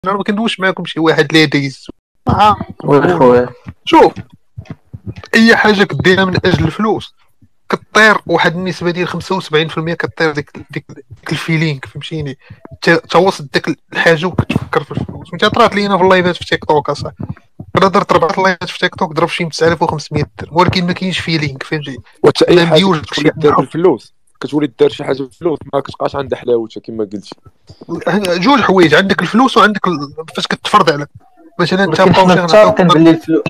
انا ما كندوش معاكم شي واحد اللي دايز وي خويا شوف اي حاجه كديرها من اجل الفلوس كطير واحد النسبه ديال 75% كطير ديك الفيلينغ فهمتيني توصل ديك الحاجه وكتفكر في الفلوس. فهمتي طرات لينا في اللايفات في تيك توك اصاحبي انا درت 4 لايفات في تيك توك ضرب شي 9500 درهم ولكن ما كاينش فيلينغ فهمتي واش اي ما حاجه مديوش كتولي دير بالفلوس كتولي دير شي حاجه بالفلوس ما كتبقاش عندها حلاوتها كما قلتي. جوج حوايج عندك الفلوس وعندك فاش كتفرض عليك مثلا انت ولكن حنا متفقين باللي الفلوس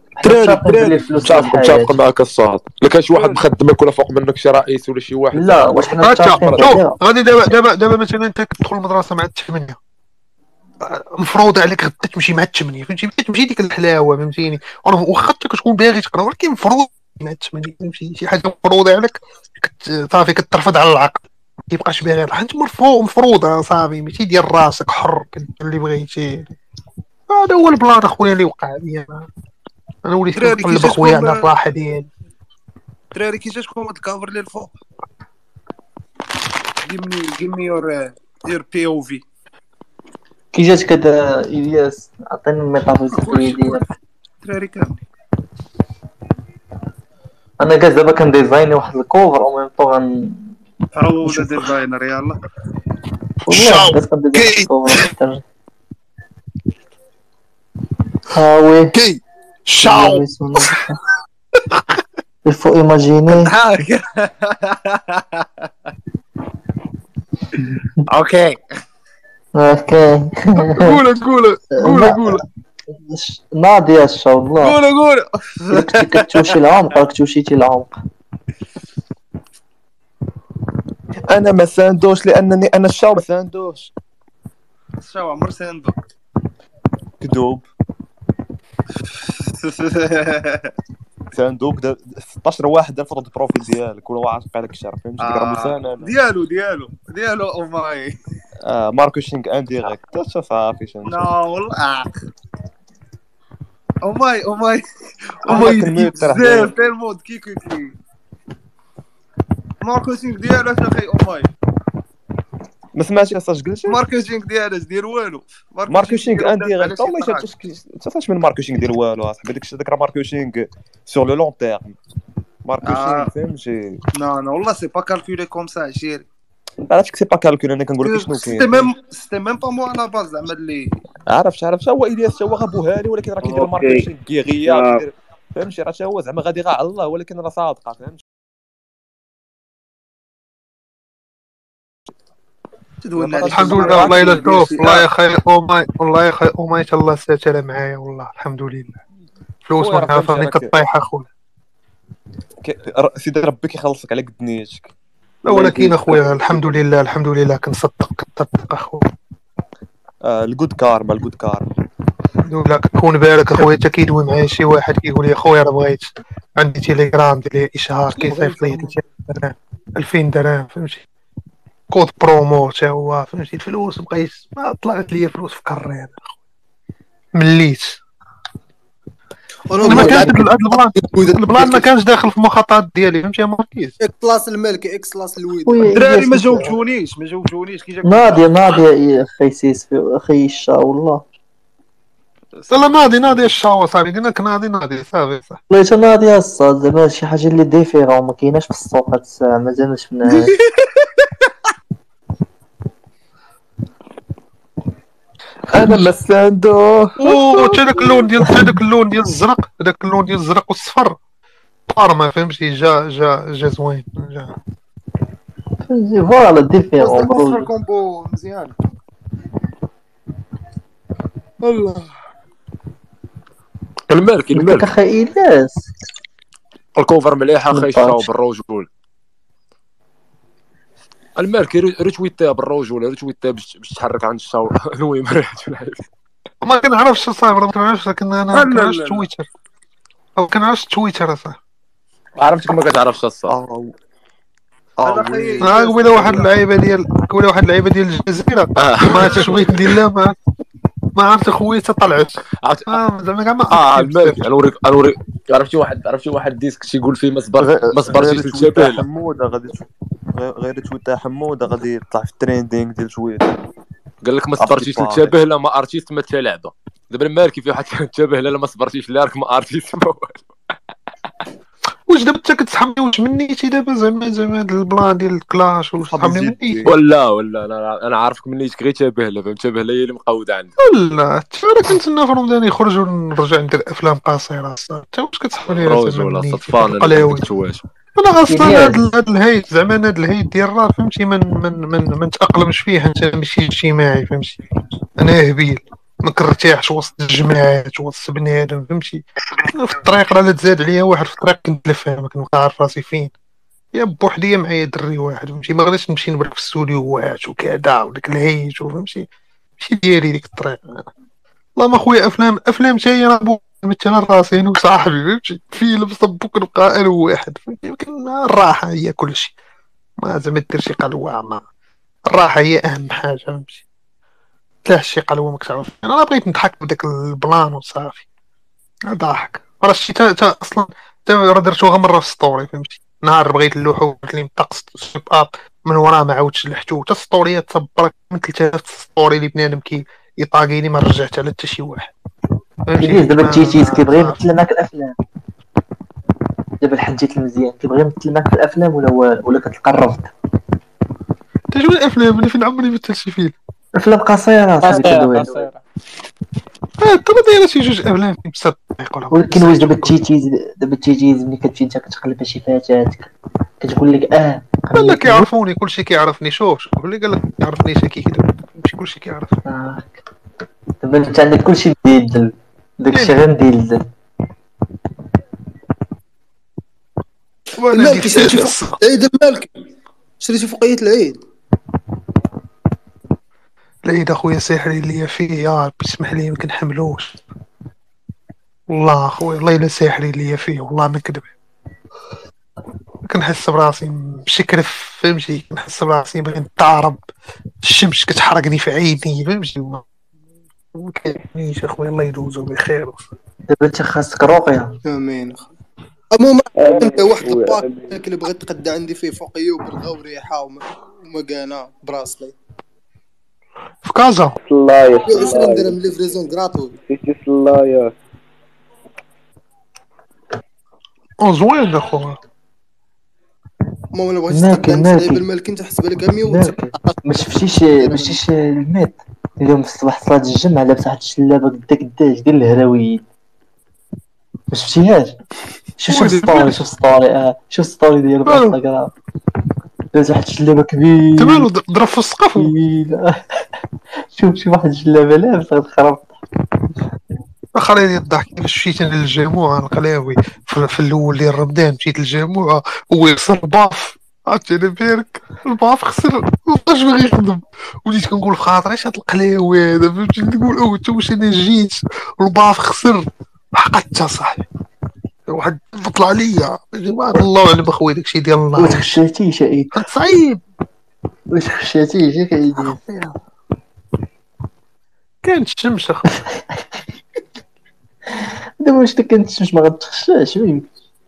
متفق معك الصاد. الا كان شي واحد مخدمك ولا فوق منك شي رئيس ولا شي واحد لا واش حنا متفقين شوف غادي دابا مثلا انت كتدخل المدرسه مع 8 مفروض عليك غدا تمشي مع 8 فهمتي تمشي ديك الحلاوه فهمتيني واخا انت كتكون باغي تقرا ولكن مفروض مع 8 فهمتي شي حاجه مفروضه عليك صافي كترفض على العقل كيبقاش باغي حيت مفروضه صافي ماشي ديال راسك حر كدير اللي بغيتي. هذا هو البلان اخويا اللي وقع لي انا وليت كنقلب اخويا على الراحه ديالي. دراري كي جاتكم هاد الكافر اللي الفوق give me your POV كي جاتك هذا الياس عطيني الميتافيزيك ديالك دراري كامل. انا كاع دابا كنديزايني واحد الكوفر او ميم طون عاود ديزاينر يلاه والله بس كندير الكوفر وي كي شاو il faut imaginer اوكي قول ناضي الشا والله قول كتمشي العمق راك توشيتي العمق. انا ما ساندوش لانني انا الشاو ما ساندوش شاو عمر ساندو كذوب ساندوك 16 واحد دار فوتو البروفيل ديالك كل واحد عارف عليك الشرف فهمتي ديك راه مسانه ديالو او ماي ماركتينغ انديريكت صافي شنو لا والله او ماي بزاف تاع المود كي ماركتينغ ديالو اخي او ماي ما سمعتش اش قلتي ماركتينغ ديالك دير والو ماركتينغ انديريكت والله شفتش من ماركتينغ دير والو اصاحبي داك راه ماركتينغ سور لو لون تيرم ماركتينغ فهمتي نو والله سي با كالكولي كوم سا عشيري عرفتك سي با كالكول انا كنقول لك شنو كاين سيتي ميم با مو على باز زعما اللي عرفت هو الياس هو غابوها لي ولكن راه كيدير الماركتينغ كيغيا فهمتي راه هو زعما غادي غا على الله ولكن راه صادقه فهمتي الحمد لله والله الا شوف والله يا خي والله يا خي ما شاء الله ساتر معايا والله الحمد لله فلوس ما عارفاني كطيح اخويا سيدي ربي كيخلصك على قد نيتك. لا ولكن اخويا الحمد لله كنصدق اخويا الجود كارما ولا كتكون بالك اخويا حتى كيدوي معايا شي واحد كيقول لي اخويا راه بغيت عندي تيليجرام ديال اشهار كيصيفط لي 2000 درهم فهمتي كود برومو تا هو فهمتي الفلوس بقيت ما طلعت لي فلوس في كارين مليت ما كانش البلان ما كانش داخل في المخططات ديالي فهمتي يا ماركيز اكلاس الملك اكلاس الويد الدراري ما جاوبتونيش كي جاك ناضي اخي سيس اخي الشا والله لا ناضي الشاو صافي قلنا لك ناضي صافي صح والله ناضي الصاد زعما شي حاجه اللي ديفيرون وما كايناش في السوق هاد الساعه مازال ما شفناهاش. انا ما ساندو حتى داك اللون ديال الزرق هذاك اللون ديال الزرق والصفر طارما فهمتي جا زوين جا فوالا ديفيرون كومبو مزيان الله الملك اخي الياس الكوفر مليح اخي الشاو بالرجول الملك ريتويتها بالرجول ريتويتها باش تحرك عند الشاو المهم ما كنعرفش صاحبي ما كنعرفش لكن انا كنعرفش تويتر او كنعرفش تويتر اصاحبي عرفتك ما كتعرفش الصح قبيله واحد اللعيبه ديال الجزيره ما تشويت ديال ما عرفت خويا طلعت زعما كاع ما الملك انا عرفتي واحد ديسك تيقول فيه ما صبرتيش الجبال حموده غادي غير تويتر حموده غادي يطلع في التريندينغ ديال تويتر قال لك ما صبرتيش تشابه لا ما ارتيست ما تلعبه. دابا مالكي في واحد تشابه لا ما صبرتيش لا راك ما ارتيست ما والو. واش دابا انت كتسحبني واش منيتي دابا زعما هاد البلان ديال الكلاش واش تسحبني مني ولا انا عارفك منيت غير تشابه لا فهمت تشابه لا هي اللي مقوده عندي. لا انا كنتسنى في رمضان يخرج ونرجع ندير افلام قصيره انت واش كتسحبني روج ولا صدفه انا كنتواش انا اصلا هاد الهيت زعما هاد الهيت ديال الراب فهمتي من تاقلمش فيه انت ماشي اجتماعي فهمتي انا هبيل ما كنرتاحش وسط الجماعات وسط بنادم فهمتي في الطريق راه لا تزاد عليا واحد في الطريق كنت لفها ما كنت عارف راسي فين يا بوحدي معايا دري واحد فهمتي ما غاديش نمشي نبرك في الاستوديوات وكذا وداك الهيت فهمتي ماشي ديالي ديك الطريق والله ما خويا افلام تاهي راه مثلا راسي انا وصاحبي فهمتي فيلم صبوك نبقى انا وواحد فهمتي يمكن الراحه هي كلشي ما زعما دير شي قلوه ما الراحه هي اهم حاجه فهمتي تلاح شي قلوه ماك تعرف انا بغيت نضحك بداك البلان وصافي ضاحك راه شتي تا اصلا تا راه درتو غير مره في ستوري فهمتي نهار بغيت اللوحو قلت لي طقس ستيب اب من وراه ما عاودتش لحتو حتى ستوريات تبرك من 3000 ستوري اللي بنادم كي يطاقيني ما رجعت على حتى شي واحد كيفاش دابا التيتيز كيبغي يمثل معاك الافلام دابا الحجيت المزيان كيبغي يمثل معاك في الافلام ولا كتلقى الرفض تجول الافلام اللي فين عمري مثلت شي فيلم افلام قصيره قصيره ترى دايره شي جوج افلام بصح ولكن واش دابا التيتيز ملي كتمشي انت كتقلب شي فتاه كتقول لك لا كيعرفوني كلشي كيعرفني شوف اللي قال لك يعرفني شكي كذا ماشي كلشي كيعرف دابا انت عندك كلشي مديدل داكشي غير مديدل وانا عيد مالك شريتي فوقيه العيد العيد اخويا ساحري اللي فيه يا ربي اسمح لي ما كنحملوش والله اخويا الله الا ساحري اللي فيه والله ما كذب كنحس براسي مشكرف فهمتي كنحس براسي باغي نتعرب الشمس كتحرقني في عيني فهمتي ما كاينش اخويا الله يدوزو بخير دابا انت خاصك رقيه امين المهم انت واحد الباك اللي بغيت تقدى عندي فيه فوقيه وبالغا وريحه وما كانا براسلي في كازا الله 20 درهم ليفريزون غراتوي الله يا زوين اخويا ما انا بغيت تقدى عندي بالمال كنت حسب لك 100 ما شفتيش الميت اليوم في الصباح صلاه الجمعه لابس واحد الشلابه قداش ديال الهراويين ما شفتيهاش شوف ستوري ديال الانستغرام لابس واحد الشلابه كبير تمام ضرب في السقف شوف واحد الشلابه لابس غتخرب خليني الضحك كيفاش مشيت انا للجاموعه القلاوي في الاول ديال رمضان مشيت للجاموعه ويخسر الباف عرفتي انا بارك الباف خسر مابقاش باغي يخدم وليت كنقول في خاطري اش هاد القلاوي هذا فهمتي نقول انت واش انا جيت والباف خسر حقدت صاحبي واحد طلع ليا الله اعلم اخويا داكشي ديال الله واش خشيتي شايد صعيب واش خشيتي شي كايدير كانت الشمس اخويا دابا واش كانت الشمس ما غتخشاش وين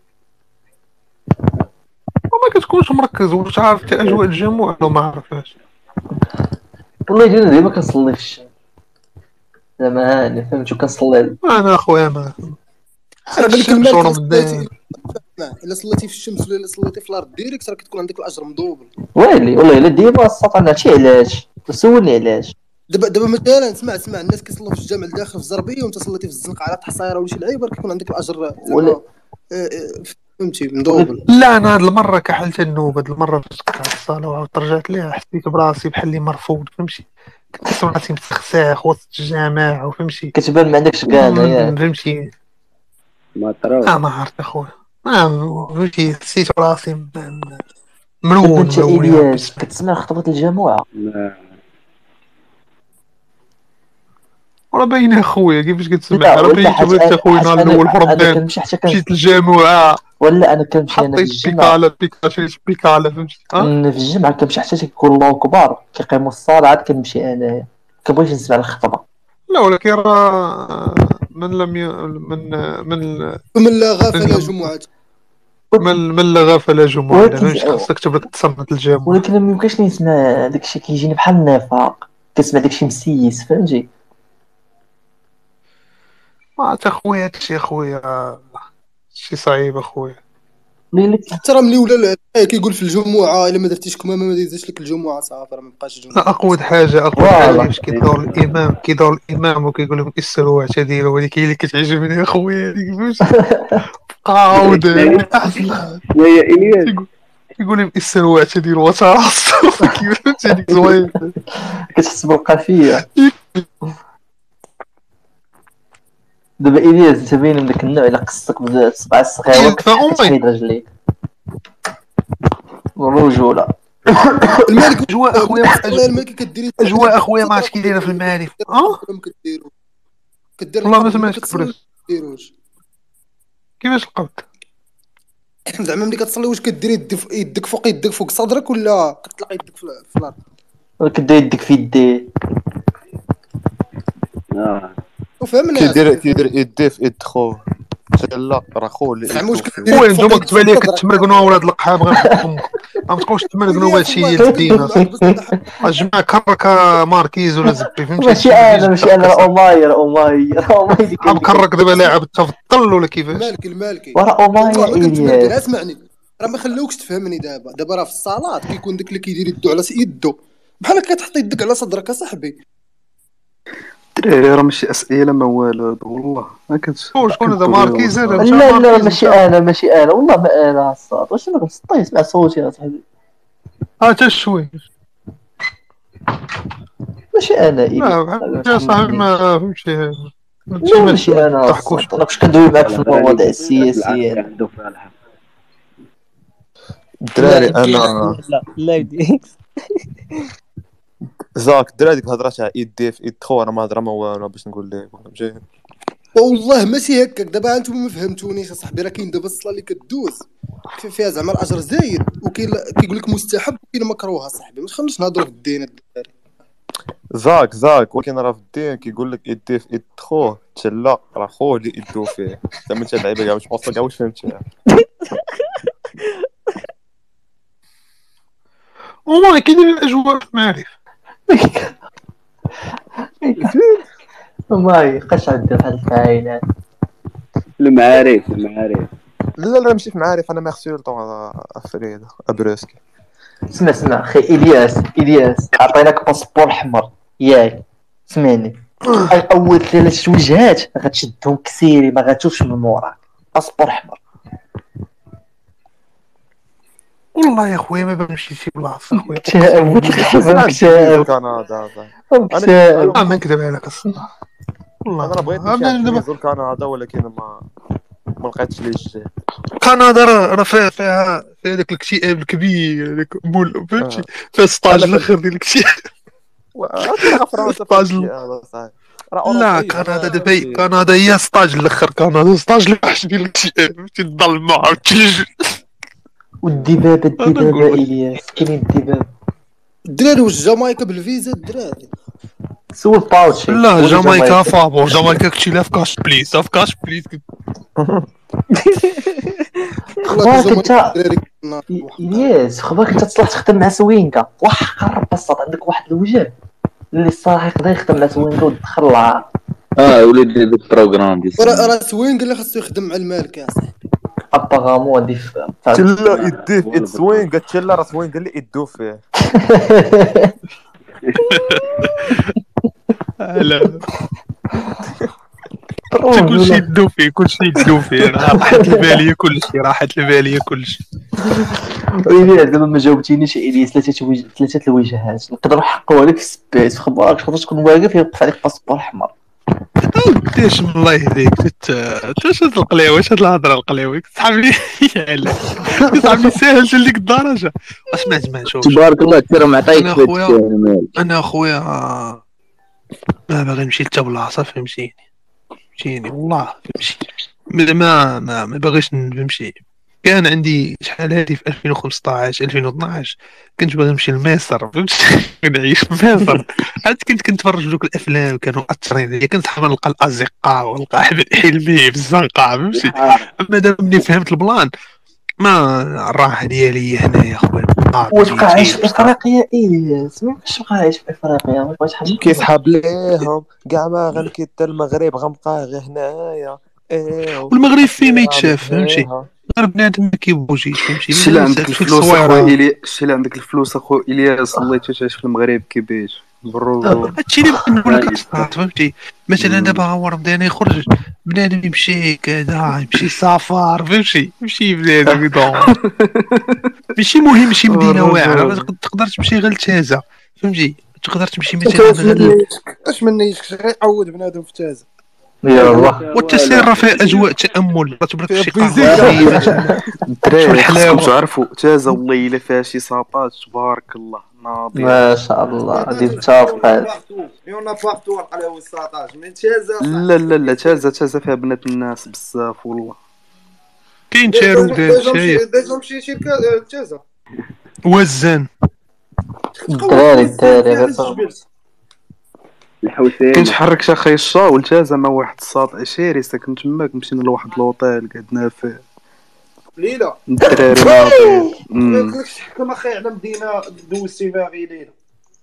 وما كتكونش مركز واش عارف اجواء الجاموع ولا ما عرفهاش والله انا ديما كنصلي في الشمس زعما انا فهمت وكنصلي انا اخويا ما انا قلت لك الا صليتي في الشمس ولا صليتي في الارض ديريكت راه كتكون عندك الاجر مدوبل ويلي والله الا ديما السطر عرفتي علاش سولني علاش دابا مثلا اسمع الناس كيصلوا في الجامع الداخل في الزربيه وانت صليتي في الزنقه على الحصيره ولا شي لعيبه كيكون عندك الاجر زعما فهمتي مدوبل لا انا هاد المره كحلت النوبه هاد المره فاش كنت الصلاه وعاود رجعت ليها حسيت براسي بحال اللي مرفوض فهمتي كنت نحس براسي متسخساخ وسط الجامع وفهمتي كتبان ما عندكش كان فهمتي ما طراش ما عرفت اخويا فهمتي حسيت براسي مرون كتسمع خطبه الجامعه راه باينه اخويا كيفاش كتسمع راه باينه اخويا نهار الاول في رمضان مشيت للجامعه ولا انا كنمشي انا في الجامعه بيكالا فهمتي في الجامعه كنمشي حتى تيكون الله كبار كيقيموا الصلاه عاد كنمشي انايا كنبغيش نسمع الخطبه لا ولكن راه من لا غافل جمعه من لا غافل جمعه فهمتي خاصك تبدا تصنت الجامعه ولكن ما يمكنش نسمع داكشي كيجيني بحال النفاق كتسمع داكشي مسيس فهمتي. ما تا خويا هادشي اخويا شي صعيب اخويا. قايل لك حتى راه ملي ولا كيقول في الجمعه الا ما درتيش كمامه ما ديزش لك الجمعه صافي راه ما بقاش الجمعه. لا اقود حاجه والله. فاش كيدور الامام وكيقول لهم السلوى ديالو هذيك هي اللي كتعجبني اخويا هذيك فهمتي قاود يا الياس يقول لهم السلوى ديالو وتراس فهمتي هذيك زوين. كتحس بالقافيه. دابا الياس انت باين من داك النوع الا قصتك بالصبع الصغيره كتحيد رجليك والرجوله. الملك اجواء اخويا والله الملك كديري اجواء اخويا ما عرفتش كي دايره في المعارف كديرو كدير والله ما القبض، سمعتش كتصلي كبرت. كديروش كيفاش القبض زعما ملي كتصلي واش كديري يدك فوق صدرك ولا كتطلق يدك في الارض؟ كدير يدك في يديه. وفهمنا كيدير يديه في يد خوه لا راه خوه اللي زعما واش يدو كدير خويا نتوما كتب عليا كتمرقنوا ولاد القحاب غير ما تبقاوش تمرقنوا هادشي ديال الدين الجماعه كرك ماركيز ولا زبي فهمتي. ماشي انا اوماير كرك دابا لاعب تفضل ولا كيفاش المالكي ورا اوماير الياس. اسمعني راه ما خلوكش تفهمني دابا راه في الصالات كيكون داك اللي كيدير يدو على يدو بحال هكا كتحط يدك على صدرك اصاحبي. الدراري راه ماشي اسئله ما والو والله ما كنتش. شكون هذا ماركيز هذا لا ماشي انا والله ما انا الصوت واش انا كنسطي اسمع صوتي اصاحبي. حتى شوي ماشي انا لا يا صاحبي ما فهمتي ماشي انا تضحكوش واش كندوي معاك في المواضيع السياسيه. الدراري انا لا يدي زاك الدراري ديك الهضره تاع يدي في يد خو انا ما هضره ما والو باش نقول لك فهمتي. والله ماشي هكاك دابا انتم ما فهمتونيش اصاحبي راه كاين دابا الصلاه اللي كدوز فيها زعما الاجر زايد وكاين كيقول لك مستحب وكاين مكروه اصاحبي ما تخليش نهضروا في الدين الدراري. زاك ولكن راه في الدين كيقول لك يدي في يد خوه تلا راه خوه اللي يدو فيه زعما انت لعيبه كاع واش موصل كاع واش فهمتي. والله كيدير الاجواء في المعارف ما يبقاش عندي هاد الفاينات المعارف لا ماشي في معارف انا ميرسي طون افريد ابرسكي. اسمع اخي الياس عطيناك باسبور احمر ياك سمعني. اول 3 وجهات غتشدهم كسيري ما غاتشوفش من موراك باسبور احمر. والله يا خويا ما بنمشي شي بلاصه خويا كتاب كندا انا ما نكذب عليك الصراحه والله انا بغيت نزور كندا ولكن ما لقيتش ليه الجهد. كندا راه فيها داك الاكتئاب الكبير هذاك مول فهمتي فيها ستاج الاخر ديال الاكتئاب. فرنسا لا كندا دابا كندا هي ستاج الاخر كندا ستاج الوحش ديال الاكتئاب فهمتي الظلمه والثلج والدبابه الياس كاين الدبابه. الدراري واش جامايكا بالفيزا الدراري سول باوتشي. لا جامايكا فابور جامايكا كنتي لا في كاش بليز خبارك انت الياس خبارك انت تصلح تخدم مع سوينكا وحق بسط عندك واحد الوجه اللي الصراحه يقدر يخدم مع سوينكا ويدخل لها وليد ديك البروغرام ديال راه سوينكا اللي خاصو يخدم مع المالك يا صاحبي. اباغامون هادي تلا يديه في يد سوين قالت لا راه سوين قال لي يدو فيه. لا كلشي يدو فيه راحت الباليه كلشي. ويلي دابا ما جاوبتينيش الياس 3 الوجهات نقدر نحقوا عليك في السبيس خبارك تقدر تكون واقف يوقف عليك باسبور احمر. قداش من الله يهديك واش هاد القلاوه واش هاد الهضره القلاوه صاحبي يلا صاحبي ساهل لك الدرجه. اسمع شوف تبارك الله ترى معطيك انا اخويا ما باغي نمشي لتا بلاصه فهمتيني والله فهمتي ما باغيش نمشي. كان عندي شحال هادي في 2015 2012 كنت باغي نمشي لمصر فهمتي نعيش في مصر عاد كنت كنتفرج دوك الافلام كانوا مأثرين عليا كنت حاب نلقى الاصدقاء ونلقى احمد حلمي في الزنقه فهمتي. اما دابا ملي فهمت البلان ما الراحه ديالي هنايا خويا. وتبقى عايش في افريقيا الياس، ما بقاش تبقى عايش في افريقيا، ما بقاش حاجه كيسحاب ليهم كاع ما غنكد المغرب غنبقى غير هنايا. والمغرب فيه ما يتشاف فهمتي، غير بنادم ما كيبوجيش فهمتي. الشي اللي مازال عندك فيك الفلوس اخويا الصويره. الشي اللي عندك الفلوس اخويا الياس الله تعيش في المغرب كيفاش بالرجوع. هادشي اللي بغيت نقول لك الصاد فهمتي. مثلا دابا هو رمضان يخرج بنادم يمشي كذا، يمشي سفر فهمتي، يمشي بنادم يدور. ماشي مهم شي مدينه واعره، تقدر تمشي غير لتازه فهمتي، تقدر تمشي مثلا غير اش من يشك يعود بنادم في تازه. يلا والتسير فيه اجواء تامل، تبرك فيها شي بيزيك. قهوه مثلا. الدراري خصكم الحلاوة. تعرفوا تازا والله الا فيها شي ساطات تبارك الله ناضيه. ما شاء الله غادي متفق هذا. يونا بارتو القلاوي الساطاج من تازه. لا تازا فيها بنات الناس بزاف والله. كاين تارو ديال ديجا مشي شركه تازه. وزان. الدراري غير الحوسين كنت حركت اخي الشاول تازا مع واحد الساط عشيري ساكن تماك، مشينا لواحد لوطيل قعدنا فيه ليله الدراري ناضيين. ما قلتلكش تحكم اخي على مدينه دوزتي فيها غير ليله.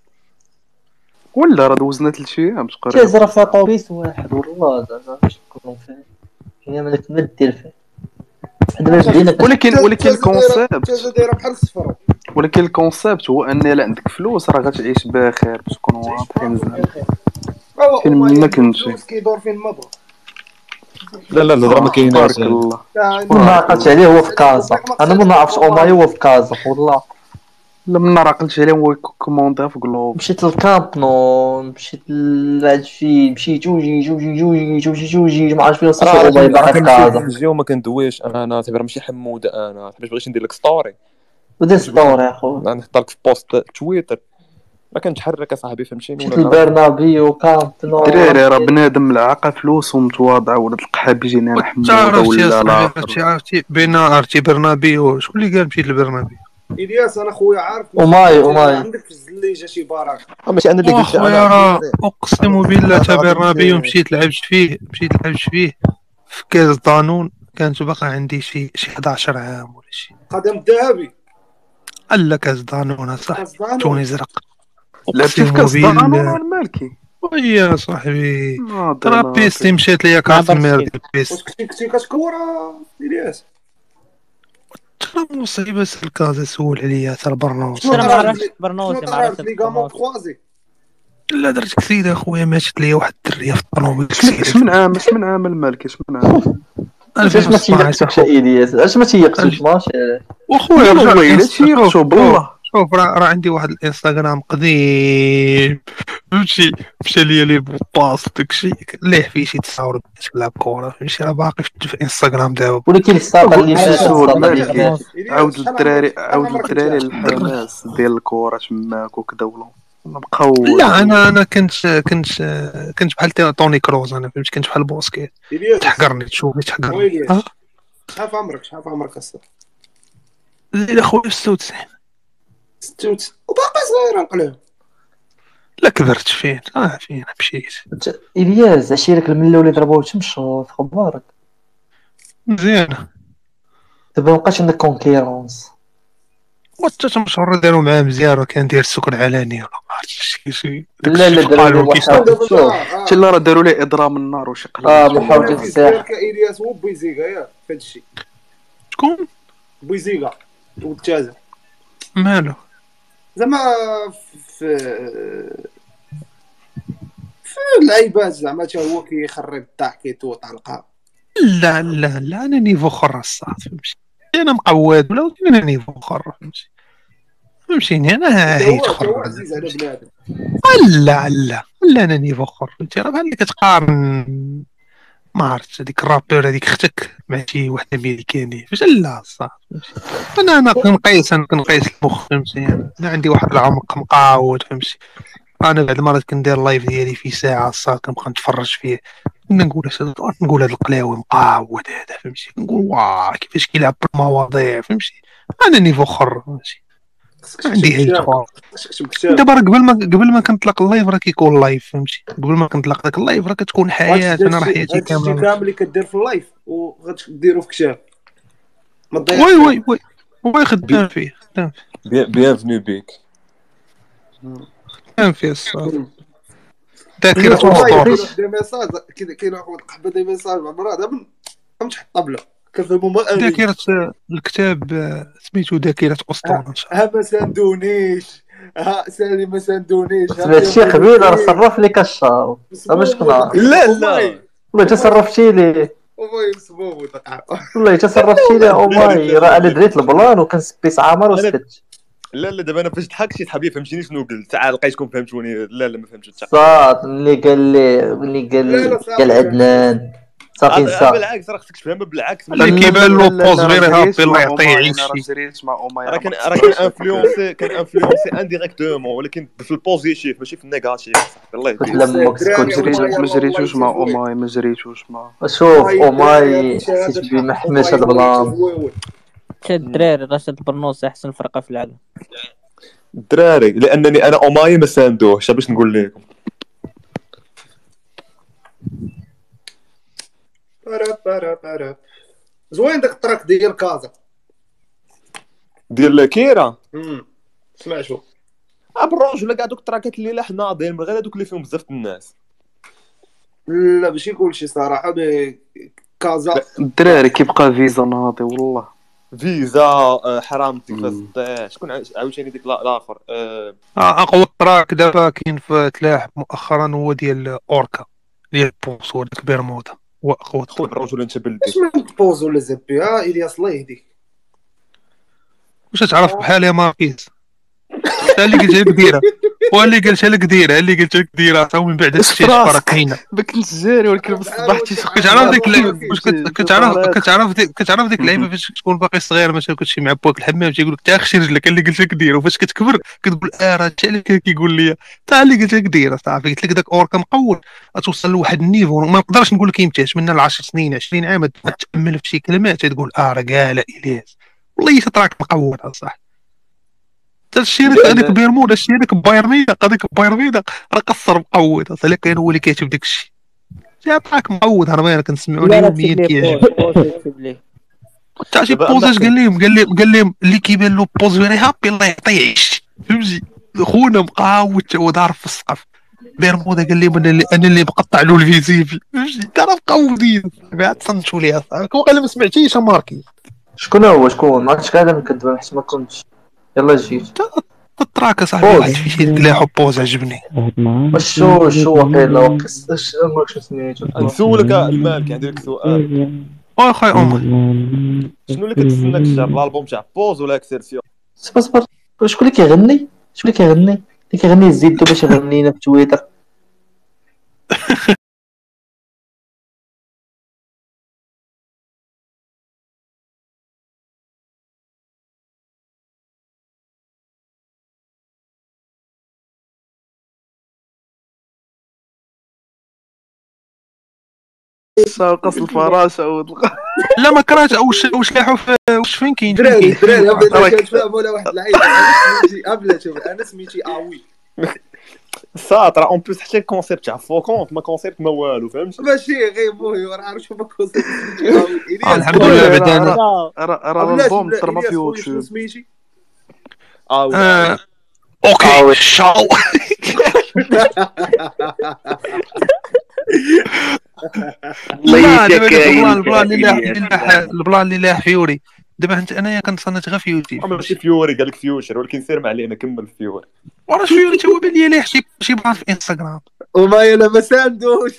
ولا راه دوزنا 3 ايام تقريبا. تازرا فيها طوبيس واحد والله زعما باش نكونوا فيه، هي مالك ما دير فيه. حنا ما بدينا ولكن الكونسيبت تازه دايره بحال الصفر. ولكن الكونسيبت هو ان الا عندك فلوس راه غتعيش بخير باش تكونوا واضحين مزيان. فين ما كنتي كيدور فين ما بغا. لا الهضره ما كايناش. بارك الله. ما عقلتش عليه هو في كازا، انا ما نعرفش اوماي هو في كازا والله. لما عقلت عليه هو كوموندها في قلوب. مشيت للكامب نو، مشيت للعجفي، مشيت جوجي ما عرفتش فين وصلت والله باقي في كازا. نجيو ما كندويش انا تعتبر ماشي حموده انا باش بغيتش ندير لك ستوري ودير ستوري يا خويا. نحط لك في بوست تويتر ما كنتحرك اصاحبي فهمتيني. مشيت للبرنابيو كامب نو. دراري راه بنادم ملعقه فلوس ومتواضع ولد القحاب يجيني انا حموده عرفتي يا ولا لا. صاحبي، عرفتي بين عرفتي برنابيو، شكون اللي قال مشيت لبرنابيو؟ الياس انا خويا عارف. وماي عندك في الزليجه شي باراك. ماشي انا اللي قلت خويا راه اقسم بالله تا غادي برنابيو نمشي. مشيت لعبت فيه في كاس دانون، كانت باقا عندي شي 11 عام ولا شي. قدم الذهبي الا كاس دانون صح، كاس دانون. توني زرق. لعبتي في كاس دانون المالكي ويا صاحبي ناضي ترى بيستي مشات ليا كارت ميرد بيست. واش كنتي كتكور الياس؟ ترى مصيبه الكازا سول عليا تاع البرنوس. انا ما عرفتش برنوسي، ما عرفتش ليغامون كروازي. لا درت كثير اخويا، ماتت ليا واحد الدريه في الطوموبيل اش من عام المالكي اش من عام. علاش ما تيقتلش الياس؟ علاش ما تيقتلش ماشي وخويا رجع والله شوف بالله شوف راه عندي واحد الانستغرام قديم فهمتي، مشى ليا لي بوطاس داكشي ليه فيه شي تصاور كتلعب كورة فهمتي، راه باقي في انستغرام دابا. ولكن الساطه اللي سول فاتت مالكي عاود الدراري للحماس ديال الكورة تماك وكذا ولا بقاو. لا انا كنت بحال توني كروز، انا فهمتي كنت بحال بوسكيت تحقرني تشوفني تحقرني. شحال عمرك اصلا؟ لا خويا 96 وباقي صغير نقلب. لا كبرت فين فين مشيت. الياس عشيرك المله اللي ضربوه تمشوا خبارك مزيانه دابا مابقاش عندك كونكيرونس. وحتى مشهور داروا معاه مزيان وكان داير السكر علاني ولا ما عرفتش شي. لا داروا واحد حتى لا راه داروا ليه اضرام النار وشي قلب. محاولة الساحر الياس هو بويزيغا ياك هادشي. شكون بويزيغا والتازه مالو زعما في اللعيبات زعما حتى هو كيخرب الضحك كيتوط على القهوه. لا انا نيفو اخر الصاد فهمتي، انا مقود ولا انا نيفو اخر فهمتيني انا هايت اخر عزيز على بنادم. لا انا نيفو اخر فهمتي، راه بحال اللي كتقارن ما عرفتش هذيك الرابور هذيك اختك مع شي واحد امريكاني فاش لا صافي انا كنقيس المخ فهمتي، انا عندي واحد العمق مقاود فهمتي. انا بعد المرات كندير لايف ديالي في ساعه الصاد كنبقى نتفرج فيه نقول هذا القلاوي مقاود هذا فهمتي، نقول واه كيفاش كيلعب بالمواضيع فهمتي. انا نيفو اخر فهمتي، عندي هيت اخر. دابا راه قبل ما كنطلق اللايف راه كيكون لايف فهمتي، قبل ما كنطلق داك اللايف راه كتكون حياه. انا راه حياتي كامله اللي كدير في اللايف وغتديرو في كتاب. ما تضيعش وي خدام فيه بيانفني بيك. خدام فيه الصراحه. ذاكره اسطوريه. دي ميساج كاين واحد قحبه دي ميساج عمرها دابا فهمت حط طابله كنفهموا ما ذاكره الكتاب سميتو ذاكره اسطوره ان شاء الله. ها ما ساندونيش، ها سالي ما ساندونيش. سمعت شي قبيله راه صرف لك الشهر باش كنا. لا والله تصرفتي لي، وي مسموم دقع. والله تصرفتي لي. او ماي راه انا دريت البلان وكنسبيس عامر وسكت. لا دابا انا فاش ضحكت شي صحابي فهمتيني شنو قلت، عاد لقيتكم فهمتوني. لا ما فهمتش حتى صاد ملي قال عدنان صافي نسى. بالعكس راه خصك تفهم بالعكس. اللي كيبان له بوز غير يهبط الله يعطيه يعيش راه شي. جريت مع راه كان انفلونسي انديريكتومون، ولكن في البوزيتيف ماشي في النيجاتيف. الله قلت يهديك. لمك سكت. ما جريتوش مع اوماي، ما جريتوش مع شوف او ماي حسيت بي محمش هاد البلان. الدراري راشد البرنوس احسن فرقه في العالم. الدراري لانني انا اوماي ما ساندوهش باش نقول لكم. زوين داك التراك ديال كازا ديال كيرا. سمع شو بالروج ولا كاع دوك التراكات اللي لا حنا ناضيين غير هذوك اللي فيهم بزاف الناس. لا ماشي كلشي صراحه كازا. الدراري كيبقى فيزا ناضي والله. فيزا حرامتي فاس شكون عاوتاني ديك الاخر. اقوى تراك دابا كاين في تلاح مؤخرا هو ديال اوركا ديال بوس وداك بيرمودا هو اقوى خويا بالروج انت بلدي. اش من بوز ولا زبي الياس الله يهديك. واش تعرف بحال يا ماركيز تا اللي قلت لك ديرها واللي قلت لك ديرها اللي قلت لك ديرها تا ومن بعد هادشي فرق كاينه. ما كنتش جاري ولكن بالصباح كتعرف ديك اللعيبه واش كتعرف ديك اللعيبه فاش تكون باقي صغير مثلا كنتمشي مع باك الحمام تيقول لك تا خشي رجلك اللي قلت لك دير، وفاش كتكبر كتقول راه هادشي اللي كان كيقول لي تا اللي قلت لك دير. صافي قلت لك داك اوركا مقول توصل لواحد النيفو ما نقدرش نقول لك يمتاش من 10 سنين 20 عام تامل في شي كلمات تقول راه قال الياس والله تراك مقود صح. حتى الشريك هذيك بيرمودا الشريك بايرنيدا هذيك بايرنيدا راه قصر مقود اصلا كان هو اللي كاتب داك الشيء. جا طاك مقود هربان كنسمعوا يوميا كيعجب. حتى شي بوزاج قال لهم اللي كيبان له بوز غير هابي الله يعطيه يعيش فهمتي. خونا مقاود ودار في السقف. بيرمودا قال لهم انا اللي مقطع له الفيزيبل فهمتي. ترى مقودين بعد تصنتوا ليها وقال ما سمعتيش ماركي. شكون هو شكون ما عرفتش كاع نكذب حيت ما كنتش. يلا جيت التراك صاحبي واحد في شي تلاحو بوز عجبني. شو واقيلا وقص اش شو سميتو. نسولك المالك عندي لك سؤال. اخويا عمر شنو اللي كتسنى كثر الالبوم تاع بوز ولا اكسيرسيون؟ صبر شكون اللي كيغني اللي كيغني زيدو باش يغنينا في تويتر. قص الفراشه لا ما كرهت واش لاحو واش فين كاين دراري كتفهموا ولا واحد اللعيب. انا سميتي اوي ساطر اون بليس حتى الكونسيبت تاع فوكونت ما كونسيبت ما والو فهمتي. ماشي غير بوي راه عارف شنو كونسيبت سميتي اوي. الحمد لله بدانا راه الالبوم ترمى في يوتيوب. سميتي اوكي شاو لا دابا البلان اللي لاح فيوري دابا انايا كنتصنت غير فيوري ماشي فيوري قال لك فيوتشر ولكن سير ما علينا كمل فيوري. وراه فيوري تا هو بان لي لاح شي بلان في انستغرام وما يلا ما ساندوش.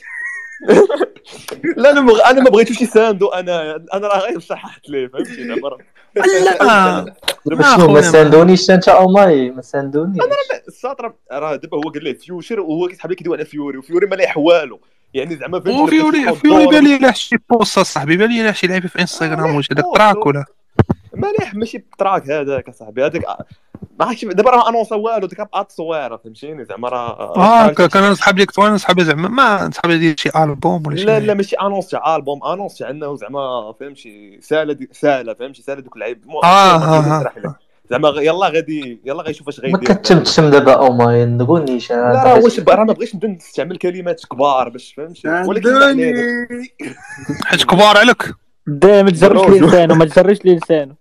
لا انا ما بغيتوش يساندو انا راه غير صححت ليه فهمتي دابا. لا شنو ما ساندونيش انت او ماي ما ساندونيش. الساطر راه دابا هو قال ليه فيوتشر وهو كيسحب لك كيدوي على فيوري وفيوري ما لايح والو يعني زعما فهمتي. فيوري بان لي لاح شي بوست صاحبي بان لي لاح شي لعيبه في انستغرام واش هذاك تراك ولا مالح ماشي بتراك هذاك اصاحبي هذاك ما عرفتش دابا راه انونسا والو ديك ابات صويره فهمتيني زعما راه كان نسحب لك وانا نسحب زعما ما نسحب لي شي البوم ولا شي. لا ماشي انونس تاع البوم انونس تاع انه زعما فهمتي ساله فهمتي ساله دوك اللعيب زعما يلا غيشوف اش غيدير. ما كتمتشم دابا او ماي نقولنيش لا راه واش راه ما بغيتش نبدا نستعمل كلمات كبار باش فهمتي ولكن حيت كبار عليك دا ما تجرش لي لسانه ما تجرش لي لسانه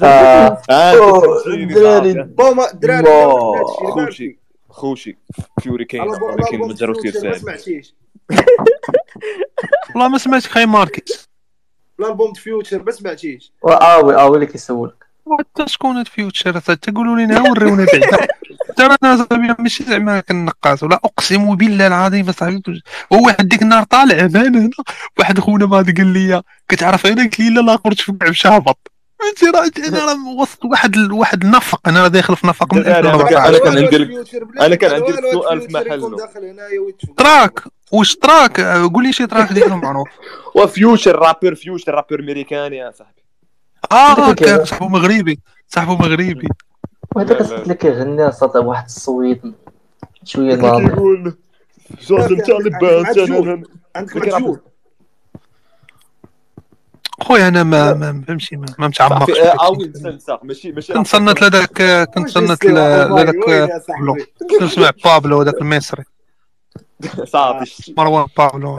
الدراري دراري خوشي فيوري كاين ولكن ما جربتش ما يرسل. سمعتيش والله ما سمعتك خاي ماركيز. الالبوم فيوتشر ما سمعتيش وي اللي كيسولك حتى شكون هاد فيوتشر تقولوا لنا وريونا بعدا. ترى انا صاحبي ماشي زعما كنقاس ولا اقسم بالله العظيم صاحبي. هو واحد ديك النهار طالع امان هنا واحد خونا ما قال لي كتعرف انا قلت لي لا لا خرج في شابط. انت انا راه وسط واحد النفق. انا داخل في نفق من انا كان عندي لك سؤال في محله. تراك واش تراك قول لي شي تراك ديالو معروف. وفيوتشر رابر امريكاني يا صاحبي. كان صاحبه مغربي وهذاك الصوت اللي كيغني صوت واحد الصويت شويه ناضي يقول جوزم طالبان عندك مجهول خويا انا ما فهمتش ما متعمقش نسى ماشي كنت صنت لذاك نسمع بابلو هذاك المصري صافي مروان بابلو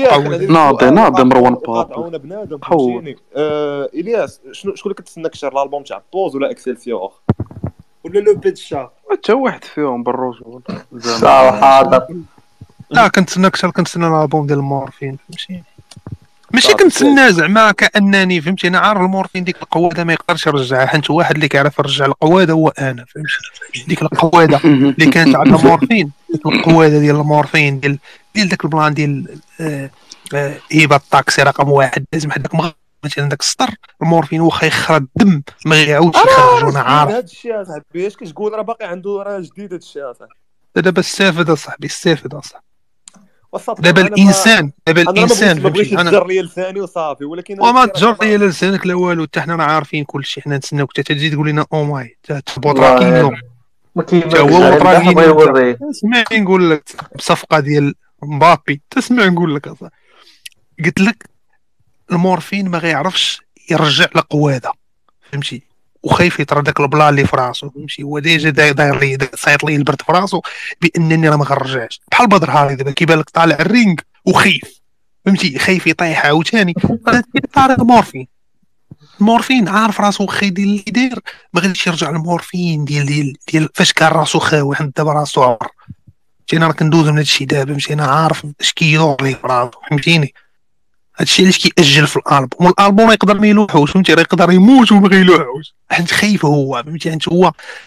ناضي مروان بابلو قاطعونا بنادم فهمتيني. الياس شكون اللي كتسنى كثر الالبوم تاع بوز ولا اكسلسيور ولا لو بيتشا حتى واحد فيهم بالرجول صراحه لا كنتسنى الالبوم ديال المورفين فهمتي. ماشي كنتسنى زعما كانني فهمتي. انا عارف المورفين ديك القواده ما يقدرش يرجعها حيت واحد اللي كيعرف يرجع القواده هو انا فهمتي. ديك القواده اللي كانت عند المورفين ديك القواده ديال المورفين ديال داك البلان ديال هيبه الطاكسي رقم 1 لازم حداك مثلا داك السطر المورفين واخا يخرج الدم ما يعاودش يخرج. انا عارف هذا الشيء اصاحبي اش كتقول راه باقي عنده راه جديد هذا الشيء اصاحبي. دابا السافد اصاحبي السافد دابا الانسان ما بغيتش نجر لي لساني وصافي ولكن وما تجر لي لسانك لا والو حتى حنا راه عارفين كلشي. حنا نتسناوك حتى تجي تقول لنا او ماي تهبط راكينو ما كاينش اسمع نقول لك بصفقه ديال مبابي تسمع نقول لك قلت لك المورفين ما غيعرفش يرجع لقواده فهمتي وخايف يطرد داك البلا اللي في راسو فهمتي. هو ديجا داير لي صايط لي البرد في راسو بانني راه ما غنرجعش بحال بدر هاري دابا كيبان لك طالع الرينغ وخايف فهمتي خايف يطيح عاوتاني. طارق المورفين عارف راسو واخا يدير اللي داير ما غاديش يرجع للمورفين ديال فاش كان راسو خاوي حنا دابا راسو عمر فهمتيني. راه كندوز من هادشي دابا فهمتي. انا عارف اش كيدور ليه في راسو فهمتيني. هادشي علاش كيأجل في الالبوم والالبوم يقدر ما يلوحوش فهمتي. راه يقدر يموت وما غيلوحوش حيت خايف هو فهمتي. حيت هو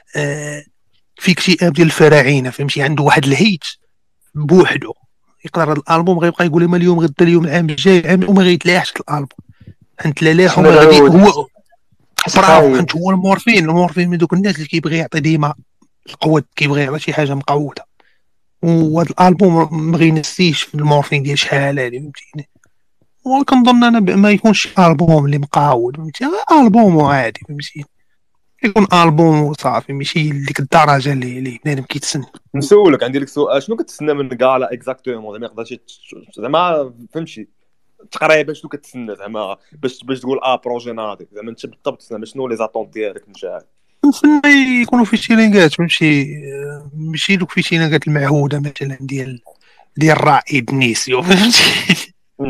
في اكتئاب ديال الفراعنه فهمتي. عنده واحد الهيت بوحدو يقدر هذا الالبوم غيبقى يقول لهم اليوم غدا اليوم العام الجاي وما غيتلاحش الالبوم حيت لا لاح وما غادي هو برافو. حيت هو المورفين من دوك الناس اللي كيبغي يعطي ديما القوه كيبغي يعطي شي حاجه مقوده. وهذا الالبوم ما غينسيش في المورفين ديال شحال هادي فهمتيني. وكنظن انا ما يكونش البوم اللي مقاود فهمتي. البوم عادي فهمتي. يكون البوم وصافي ماشي ديك الدرجه اللي بنادم كيتسنى. نسولك عندي لك سؤال شنو كتسنى من كالا اكزاكتومون زعما يقدر شي زعما فهمتي تقريبا شنو كتسنى زعما باش تقول بروجي ناضي زعما انت بالضبط شنو لي زاتونت ديالك نتاع نتسنى يكونوا في شيرينغات فهمتي. ماشي دوك في شيرينغات المعهوده مثلا ديال رائد نيسيو فهمتي.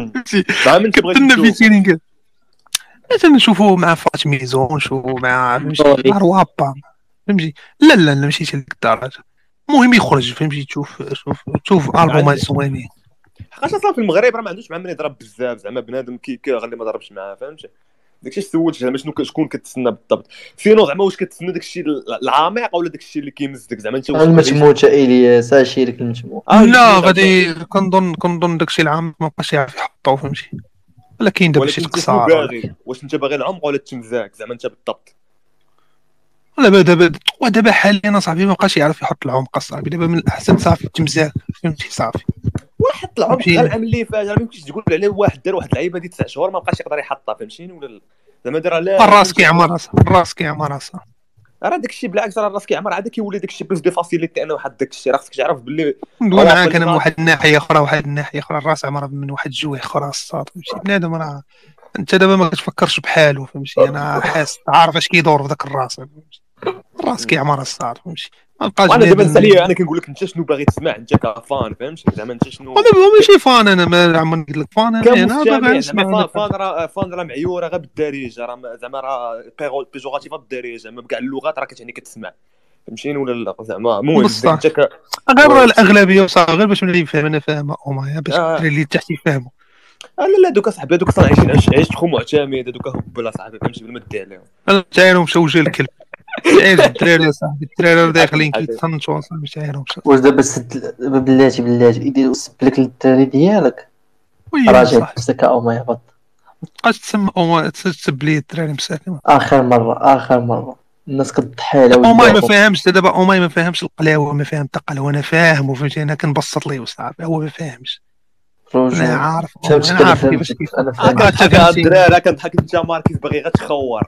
كنتسنى في شيرينغات مثلا نشوفوه مع فاطميزون نشوفوه مع روابا فهمتي. لا ماشي لهاديك الدرجه. المهم يخرج فهمتي. تشوف البومات زوينين حقاش اصلا في المغرب راه ما عندوش مع من يضرب بزاف زعما بنادم غير ما ضربش معاه فهمتي. داكشي سولت زعما شكون كتسنى بالضبط سينو زعما واش كتسنى داكشي العميق ولا داكشي اللي كيمزك زعما انت المجموعه الياس شارك المجموعه لا غادي كنظن داكشي العام ما بقاش يعرف يحطو فهمتي. ولكن دابا شي تقصار واش انت باغي العمق ولا التمزاك زعما انت بالضبط. لا دابا حاليا صاحبي ما بقاش يعرف يحط العمق صاحبي. دابا من الاحسن صافي التمزاك فهمتي صافي. واحد العمق العام اللي فات ما يمكنش تقول عليه واحد دار واحد اللعيبه ديال 9 شهور ما بقاش يقدر يحطها فهمتيني ولا زعما دار لا الراس كيعمر راسه راه داكشي بالعكس راه الراس كيعمر عاد كيولي داكشي بلوس دي فاسيليتي انا واحد داكشي راه خصك تعرف باللي ندوي معاك انا من واحد الناحيه اخرى الراس عمر من واحد الجويه اخرى الصاد فهمتي. بنادم راه انت دابا ما كتفكرش بحالو فهمتي. انا حاس عارف اش كيدور في داك الراس فهمتي. الراس كيعمر الصاد فهمتي. ما بقاش وانا دابا بنادم. نسالي انا كنقول لك انت شنو باغي تسمع انت كفان فهمتي زعما انت شنو انا ماشي فان، انا ما عمرني قلت لك فان، انا كمستمع دابا زعما نسمع. فان راه معيوره غير بالدارجه راه زعما راه بيجوغاتيفا بالدارجه زعما بكاع اللغات راه كتعني كتسمع فهمتيني ولا لا زعما المهم بصح. انت غير الاغلبيه وصافي، غير باش نولي نفهم انا فاهمه اوما باش آه. الدراري اللي تحت يفهموا. لا دوك اصاحبي هذوك اصلا عايشين عيش خو معتمد هذوك هبل اصاحبي فهمتي بلا ما تدي عليهم انا تعايرهم مشوجه الكلب. تعاير الدراري صاحبي، الدراري داخلين كيتصنتوا صاحبي، تعايرهم. واش دابا دابا بلاتي يدير سب لك للدراري ديالك راجع نفسك او ما يهبط. مابقاش تسمى اوما تسب لي الدراري مساكين. اخر مره الناس كتضحي على اوماي ما فاهمش دابا، اوماي ما فاهمش القلاوه، ما فاهم حتى القلاوه، انا فاهم وفهمتي، انا كنبسط ليه وصافي هو ما فاهمش. انا عارف انا عارف كيفاش انا كنضحك على الدراري كنضحك انت ماركيز باغي غير تخور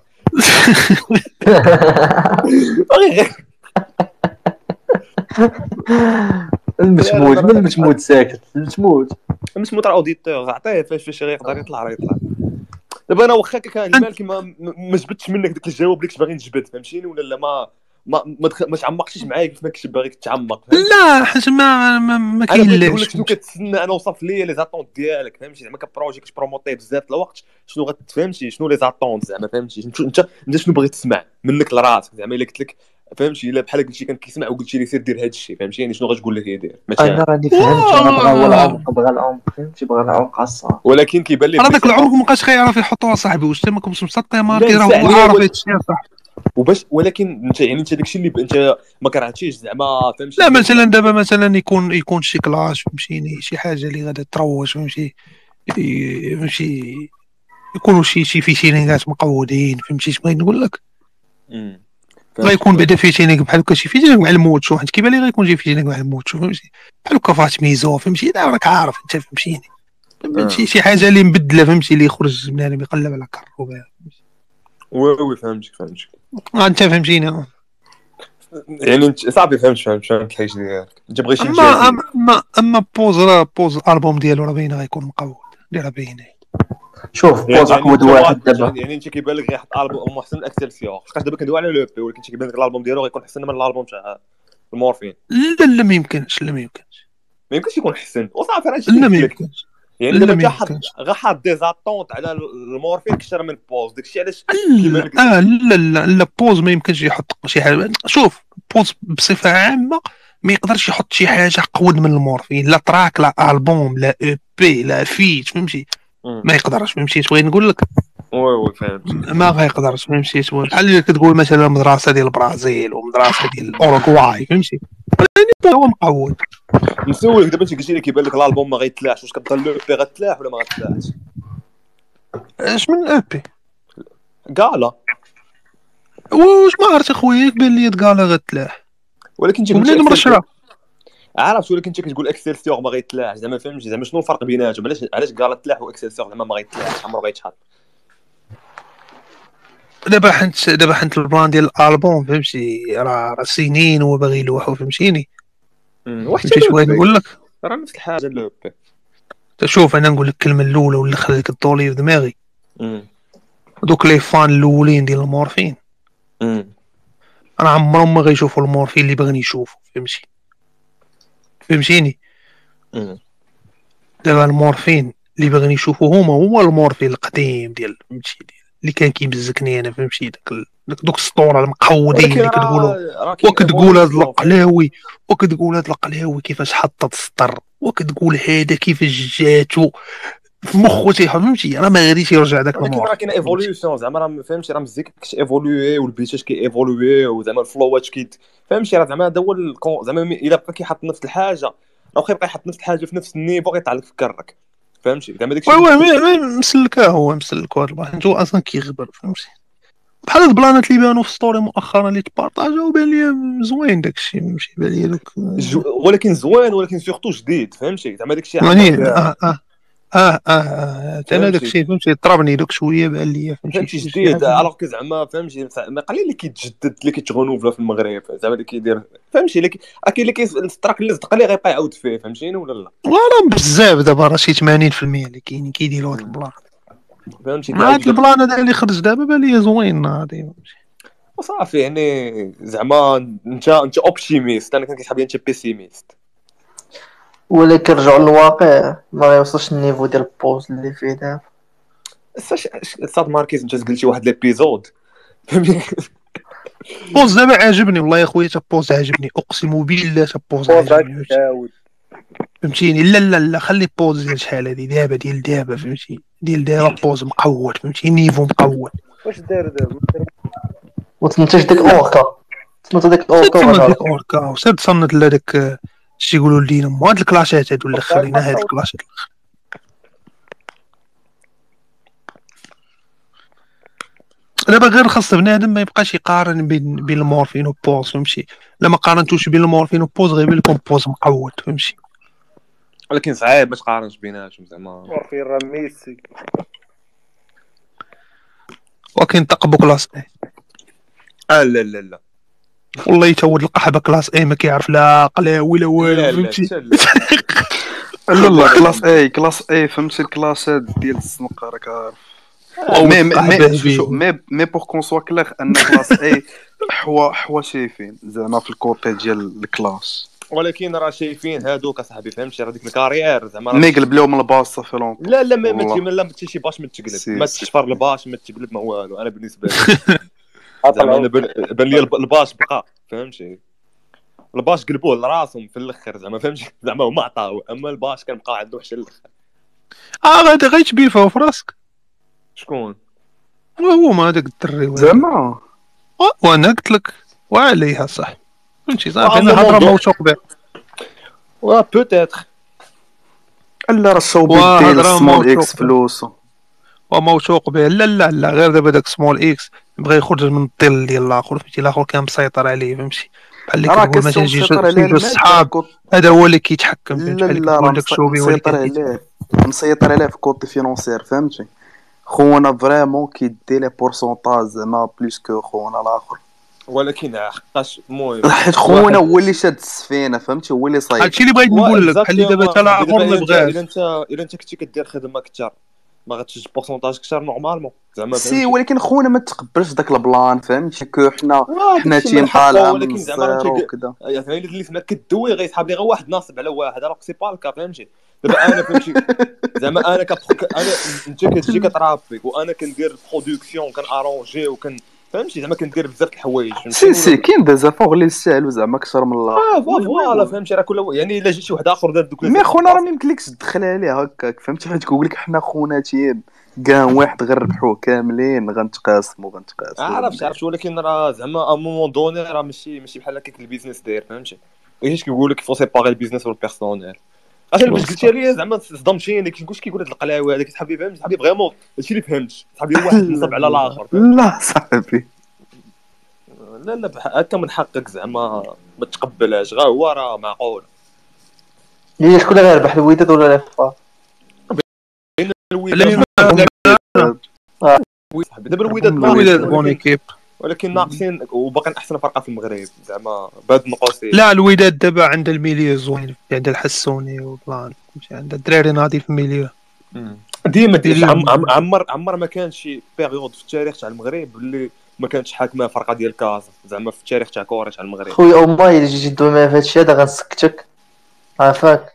المشمود ساكت المشمود راه اوديتور عطيه فاش يقدر يطلع دابا انا واخا كان المال ما جبدتش منك داك الجواب اللي كنت باغي نجبد فهمتيني ولا لا ما تعمقتيش معايا كيف ما كنت باغي تتعمق لا حيت ما كاين لا نقول لك شنو كتسنى انا وصف لي لي زاتونت ديالك فهمتي زعما كبروجي كتبروموتي بزاف الوقت شنو غتفهمتي شنو لي زاتونت زعما فهمتي انت شنو باغي تسمع منك لراسك زعما الا قلت لك فهمتي الا بحال قلتي كان كيسمع وقلتي لي سير دير هذا الشيء فهمتيني شنو غتقول لك يدير انا راني فهمت انا بغى العمق فهمتي بغى العمق الصراحه ولكن كيبان لي هذاك العمق مابقاش خير في يحطوها صاحبي واش انت ما كنتش مسطي ماركي راه عارف هذا الشيء صح وباش ولكن انت يعني انت داكشي اللي انت ما كرهتيش زعما فهمتي لا مثلا دابا مثلا يكون شي كلاش فهمتيني شي حاجه اللي غادا تروج فهمتي يكونوا شي فيتينينغات مقودين فهمتي اش بغيت نقول لك غيكون بعدا فيتينينغ بحال هكا شي فيتينينغ مع الموتشو حيت كيبان لي غيكون شي فيتينينغ مع الموتشو فهمتي بحال هكا فاتميزو فهمتي راك عارف انت فهمتيني شي حاجه اللي مبدله فهمتي اللي يخرج بنادم يقلب على كروبه وي فهمتك انت فهمتيني يعني انت صافي فهمت الحاجه ديالك انت بغيتي اما بوز الالبوم ديالو راه باين غيكون مقود راه باين شوف بوز مقود واحد دابا يعني انت كيبان لك غيحط البوم احسن اكسلسيون حيت دابا كندوي على لو بي ولكن كيبان لك الالبوم ديالو غيكون احسن من الالبوم تاع المورفين لا ما يمكنش ما يمكنش يكون احسن وصافي راه لا ما يمكنش يعني دابا انت غا حاط دي زاتونط على المورفين كثر من بوز داكشي علاش كيبان لك لا بوز ما يمكنش يحط شي حاجه شوف بوز بصفه عامه ما يقدرش يحط شي حاجه قود من المورفين لا تراك لا البوم لا او بي لا فيت فهمتي ما يقدرش فهمتي اش بغيت نقول لك وي فهمت ما غيقدرش فهمتي بحال اللي كتقول مثلا مدرسه ديال البرازيل ومدرسه ديال اوروغواي فهمتي هو مقود نسولك دابا انت قلتي لي كيبان لك الالبوم ما غيتلاحش واش كتظن لو بي غتلاح ولا ما غتلاحش اش من او بي كالا واش ما عرفت اخويا كبان لي كالا غتلاح ولكن انت قلت مباشره عرفت ولكن انت كتقول اكسلسيور ما غيتلاح زعما فهمتي زعما شنو الفرق بيناتهم علاش كالا تلاح واكسلسيور زعما ما غيتلاحش عمرو غيتحط دابا حنت البلان ديال الالبوم فهمتي راه سنين هو باغي يلوحو فهمتيني فهمتي اش بغيت نقول لك راه نفس الحاجه لو بي شوف انا نقول لك الكلمه الاولى واللي خليك الضولي في دماغي دوك لي فان الاولين ديال المورفين انا عمرهم ما غيشوفوا المورفين اللي باغيين يشوفوا فهمتيني دابا المورفين اللي باغيين يشوفوا هو المورفين القديم ديال فهمتي اللي كان كيمزكني انا فهمتي دوك السطوره المقودين اللي كتقول هاد القلاوي كيفاش حطت السطر وكتقول هذا كيفاش جاتو في مخو فهمتي راه ما غاديش يرجع داك الموضوع راه كاين ايفوليوشن زعما راه فهمتي راه مزيك كيفولوي والبيتاش كيفولوي وزعما الفلوات فهمتي راه زعما هذا هو زعما الا بقى كيحط نفس الحاجه راه يبقى يحط نفس الحاجه في نفس النيفو غيطلع لك في كرك فهمتي زعما داكشي مسلكه هذا البلان انت اصلا كيغبر فهمتي بحال هاد البلانات اللي بانوا في ستوري مؤخرا اللي تبارطاجاو بان لي زوين داكشي ماشي بان لي دوك ولكن زوين ولكن سورتو جديد فهمتي زعما داكشي يعني انا داكشي فهمتي طربني دوك شويه بان لي فهمتي جديد الوغ كو زعما فهمتي ما قليل اللي كيتجدد اللي كيتغنوفلا في المغرب زعما اللي كيدير فهمتي اللي اللي التراك اللي صدق ليه غيبقى يعاود فيه فهمتيني ولا لا راه بزاف دابا راه شي 80% اللي كاينين كيديروا هاد البلان فهمتي هاد البلان هذا اللي خرج دابا بان لي زوين هادي وصافي يعني زعما انت اوبتيميست، انا كنت كيسحب انت بيسيميست. ولكن رجعوا للواقع ما غيوصلش النيفو ديال البوز اللي فيه دابا. صاد ماركيز انت قلتي واحد ليبيزود فهمتي. بوز دابا عاجبني والله يا خويا، تا بوز عاجبني اقسم بالله، تا بوز عاجبني فهمتيني. لا لا لا خلي بوز ديال شحال هادي دابا، ديال دابا فهمتي، ديال دابا بوز مقود فهمتي، نيفو مقود. واش دار دابا؟ وتنتج ديك اوركا، تنتج ديك اوركا تصنت ولا ديك اوركا وسير تصنت لا داك شي يقولوا لينا مو هاد الكلاشات هادو اللي خلينا هاد الكلاشات. دابا غير خاص بنادم ما يبقاش يقارن بين المورفين وبوز فهمتي. لما قارنتوش بين المورفين وبوز غيبان لكم بوز مقود فهمتي. ولكن صعيب ما تقارنش بيناتهم زعما. مورفين راه ميسي ولكن تقبو كلاس اي. لا لا لا والله يتود القحبه كلاس اي ما كيعرف لا قلاوي لا والو فهمتي. لا لا كلاس اي فهمتي، الكلاسات ديال الزنقه راك عارف. مي بور كون سوا كلاغ ان كلاس اي حوا شايفين زعما في الكوتي ديال الكلاس، ولكن راه شايفين هادوك اصاحبي فهمتي، راه ديك الكارير زعما ما يقلب لهم الباص صافي لون. لا لا ما حتى شي باش ما تقلب، ما تشفر الباش ما تقلب ما والو. انا بالنسبه لي زعما انا بان لي الباش بقى فهمتي، الباش قلبوه لراسهم في الاخر زعما فهمتي، زعما هما عطاوه، اما الباش كان بقى عنده حتى الاخر. غادي غيتبيفاو في راسك. شكون هو ما هذاك الدري زعما وانا قلت لك وعليها صح فهمتي. صافي انا هضره موثوق بها وا بوتيتر. الا راه الصوبيت ديال سمول اكس فلوسو وموثوق به. لا لا لا غير دابا داك سمول اكس بغى يخرج من الظل ديال الاخر فهمتي، الاخر كان مسيطر عليه فهمتي، بحال اللي كتقول مثلا جوج الصحاب هذا هو اللي كيتحكم فهمتي. لا راه مسيطر عليه في كوتي فينونسير فهمتي. خونا فريمون كيدي لي بورسونطاج زعما بلوس كو خونا الاخر، ولكن حقاش المهم حيت خونا هو اللي شاد السفينه فهمتي، هو اللي صايب. هادشي اللي بغيت نقول لك بحال دابا حتى الاخر ما بغاش. الا انت كنتي كدير خدمه كثر ما غاتشج بورسونطاج كثر نورمالمون زعما سي، ولكن خونا ما تقبلش داك البلان فهمتي، كو حنا تيم طالع من الزيرو وكذا. يعني اللي سمعت كدوي غيسحاب لي غير واحد ناصب على واحد، راه سي با الكا فهمتي. دابا انا فهمتي زعما انا انا انت كتجي كترابي وانا كندير برودكسيون كان ارونجي وكن فهمتي زعما كندير بزاف د الحوايج سي كاين دي زافور اللي يستاهلوا زعما اكثر من الله. فوالا فهمتي راه كل يعني الا جيت شي واحد اخر دار دوك مي خونا راه ما يمكنلكش تدخل عليه هكاك فهمتي، حيت كيقول لك حنا خونا تيم كاع واحد غنربحوه كاملين غنتقاسموا عرفت ولكن راه زعما ا مومون دوني راه ماشي بحال هكاك البيزنس داير فهمتي. ايش كيقول لك فو سيباري البيزنس والبيرسونيل. عشان باش قلتي لي زعما صدمتيني كيقولش كيقول هاد القلاوي هذاك صاحبي فهمت صاحبي فريمون هادشي اللي فهمت صاحبي واحد نصب على الاخر. لا صاحبي لا هكا من حقك زعما ما تقبلهاش، غير هو راه معقول. ليه شكون اللي غيربح الوداد ولا الفار؟ دابا الوداد بون ايكيب ولكن ناقصين وباقي احسن فرقه في المغرب زعما بهاد النقاصين. لا الوداد دابا عند الميليو زوين، عند الحسوني وبلان عند الدراري ناضي في الميليو ديما عمر ما كان شي بيريود في التاريخ تاع المغرب اللي ما كانتش حاكمه فرقه ديال كازا زعما في التاريخ تاع كره تاع المغرب. خويا والله الا جيت تدوي معايا في هادشي هذا غنسكتك عافاك.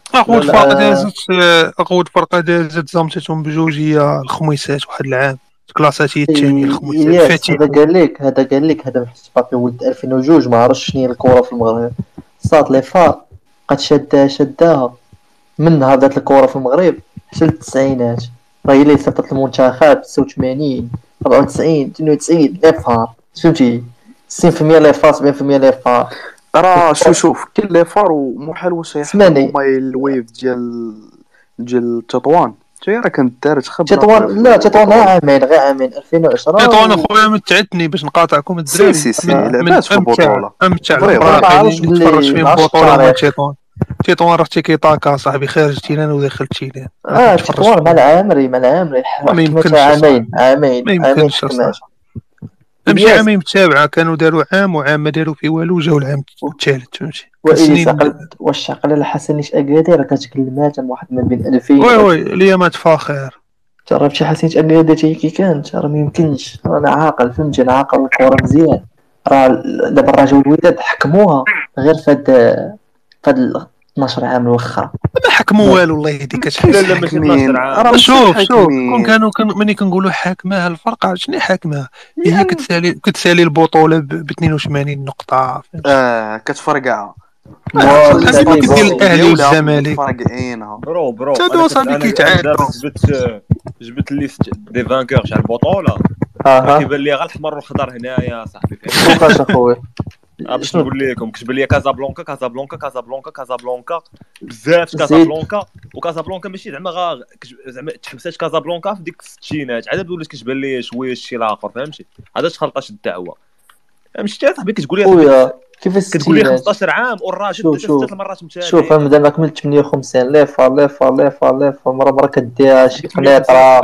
اقود فرقه دازت زمتتهم بجوج هي الخميسات واحد العام كلاسات هي الثانيه الخميسات. هذا قال لك هذا باقي ولد 2002 ما عرفش شنو هي الكره في المغرب. صات لي فار بقات شداها من نهار بدات الكره في المغرب حتى للتسعينات، راه هي اللي صيفطت المنتخب 96 94 92 لي فار فهمتي 90% لي فار 70% لي فار. راه شوف كاين لي فار ومحال واش يحملوا ماي الويف ديال تطوان حتى راه كانت دارت خبره تطوان. لا تطوان غير عامين 2010 تطوان اخويا متعتني باش نقاطعكم الدراري سي لاباس في البطوله امتع نتفرج فيهم بطوله مع تطوان راه تيكيطاكا صاحبي خارج تيران ودخلت تيران. تطوان مع العامري ما يمكنش عامين ما يمكنش نمشي عامين متابعه كانوا داروا عام وعام ما داروا فيه والو جاو العام الثالث فهمتي. واش عقل الحسن اش اكادير كتكلمات واحد ما بين 2000 وي اليامات فاخر جرب شي حسيت اكاداتي كي كانت، راه ميمكنش، انا عاقل فهمتي، انا عاقل الكره مزيان، راه دابا الرجاء والوداد حكموها غير فهاد 12 عام الاخر. ما حكموا والو الله يهديك، اش لا حكم؟ لا ماشي 12 عام. راه شوف حاكمين. كون ملي كنقولوا حاكمها الفرقه شنو حاكمها؟ هي كتسالي البطوله ب 82 نقطه، فهمتي؟ كتفرقع هذه ما كدير الاهلي والزمالك، فرقعينها. برو هادو اصاحبي انا كيتعادلوا. دابا جبت الليست دي فانكور تاع البطوله، اها كيبان لي غير الحمر والخضر هنايا صاحبي، فهمتي؟ فوقاش اخويا باش نقول لكم كتبان لي كازابلانكا بزاف زيد. كازابلانكا، وكازابلانكا ماشي زعما تحبسات كازابلانكا في ديك الستينات، عاد ولات كتبان لي شويه شي لاخر، فهمتي؟ هذا تخلطاش الدعوه، مشيت صاحبي كتقول لي خويا كيفاش كتقول لي الستينات؟ 15 عام والراجل شوف دات شوف 3 مرات متابعين. شوف انا مادام كملت 58 ليفا مره كديها شي قنيطره.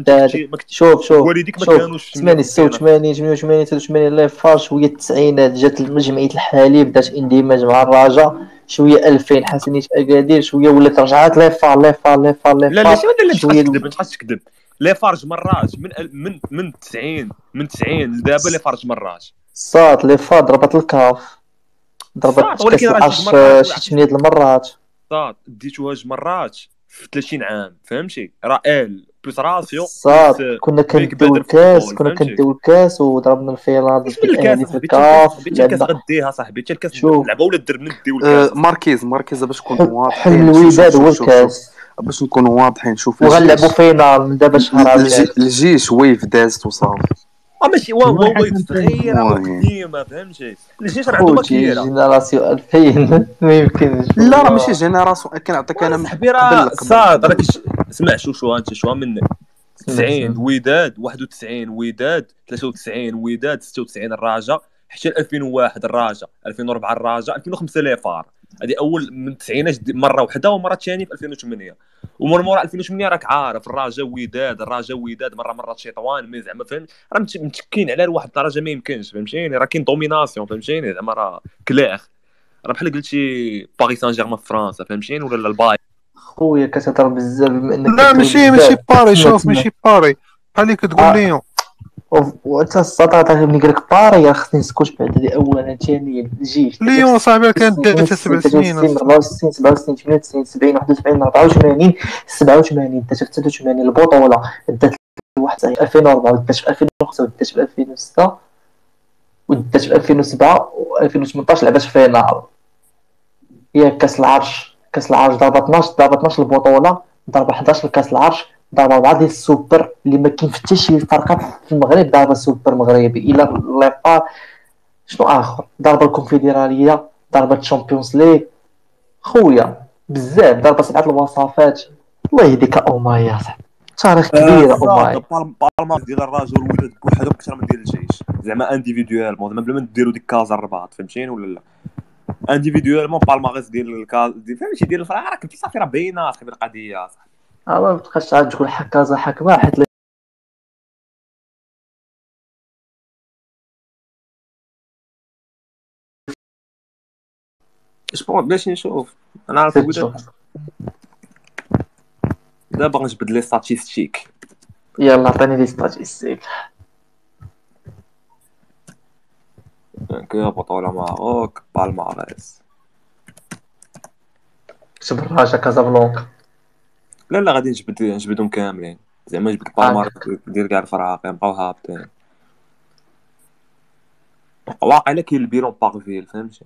شوف والديك ما كانوش في 88 88 83 ليفا، شويه التسعينات جات جمعيه الحليب دات اندماج مع الرجاء، شويه 2000 حسنيت اكادير، شويه ولات رجعات ليفا لا شويه ما تبقاش تكذب لي فارج مرات من 90 لدابا لي فارج مرات صات ليفا ضربت الكاف، ضربت ولكن كاس راه العرش جوج مرات شي 8 المرات. صاد ديتوها جوج مرات في 30 عام، فهمتي؟ راه ال بلس راسيو صات كنا كنديو الكاس وضربنا الفينال ضد الاهلي في الكاف. حتى الكاس غديها صاحبي، حتى الكاس نلعبوا ولا درنا نديو الكاس. ماركيز باش نكونوا واضحين، حلم الوداد هو الكاس باش نكونوا واضحين. شوف وغنلعبوا فينال من دابا شهر الجيش ويف دازت وصافي، ماشي واو صغيره وقديمه، فهمتي؟ الجيش راه عندهم كبيره. جينيراسيون 2000 ما يمكنش. لا راه ماشي جينيراسيون، كنعطيك انا صاحبي راه صاد راك اسمع شو انت شو من 90 وداد، 91 وداد، 93 وداد، 96 الرجاء، حتى 2001 الرجاء، 2004 الرجاء، 2005 ليفار. هذه اول من 90 مره واحده، ومره ثانيه في 2008. ومن مورا 2008 راك عارف الرجاء وداد مره شيطوان، مي زعما فهمت راه متكين على واحد الدرجه ما يمكنش، فهمتيني؟ راه كاين دوميناسيون، فهمتيني؟ زعما راه كلاخ، راه بحال قلتي باغي سان جيرمان في فرنسا، فهمتيني؟ ولا الباي خويا كتهضر بزاف بما انك لا ماشي باري، شوف ماشي باري بحال اللي كتقول لي وانت السطات ملي قال لك باري راه خصني نسكت بعد هذه اولا ثانيا الجيش ليون صاحبي كانت دابا 7 سنين 64 67 98 70 81 84 87 دات 83 البطوله دات واحد 2004 دات في 2005 ودات في 2006 ودات في 2007 و2018 لعبات في فينال. هي كاس العرش ضربه 12 البطوله، ضربه 11 لكاس العرش، ضربه 4 ديال السوبر اللي ما كاين حتى شي فرقه في المغرب ضربه سوبر مغربي الا ليفار. شنو اخر؟ ضربه الكونفدراليه، ضربه الشامبيونز ليغ خويا بزاف، ضربه 7 الوصافات. الله يهديك اوماي صاحبي، تاريخ كبير اوماي. بالما ديال الراجل والولاد بوحدهم اكثر من ديال الجيش، زعما انديفيدوالمون، زعما بلا ما ديروا ديك كازا الرباط، فهمتيني ولا لا؟ انديفيدوالمون بالماغيس ديال فهمتي ديال الفرق راه صافي راه باينه صاحبي القضيه صاحبي. ما بتبقاش عاد تقول كازا حكمه حيت اسبوع باش نشوف انا عارف دابا غنجبد لي ستاتيستيك. يلا عطيني لي ستاتيستيك. بطولة ماروك بالماريس، كتب الرجاء كازابلانكا. لا غادي نجبدهم كاملين، زعما نجبد بالماريس ديال كاع الفرق يبقاو هابطين. واقيلا كاين البيرون باغفيل، فهمتي؟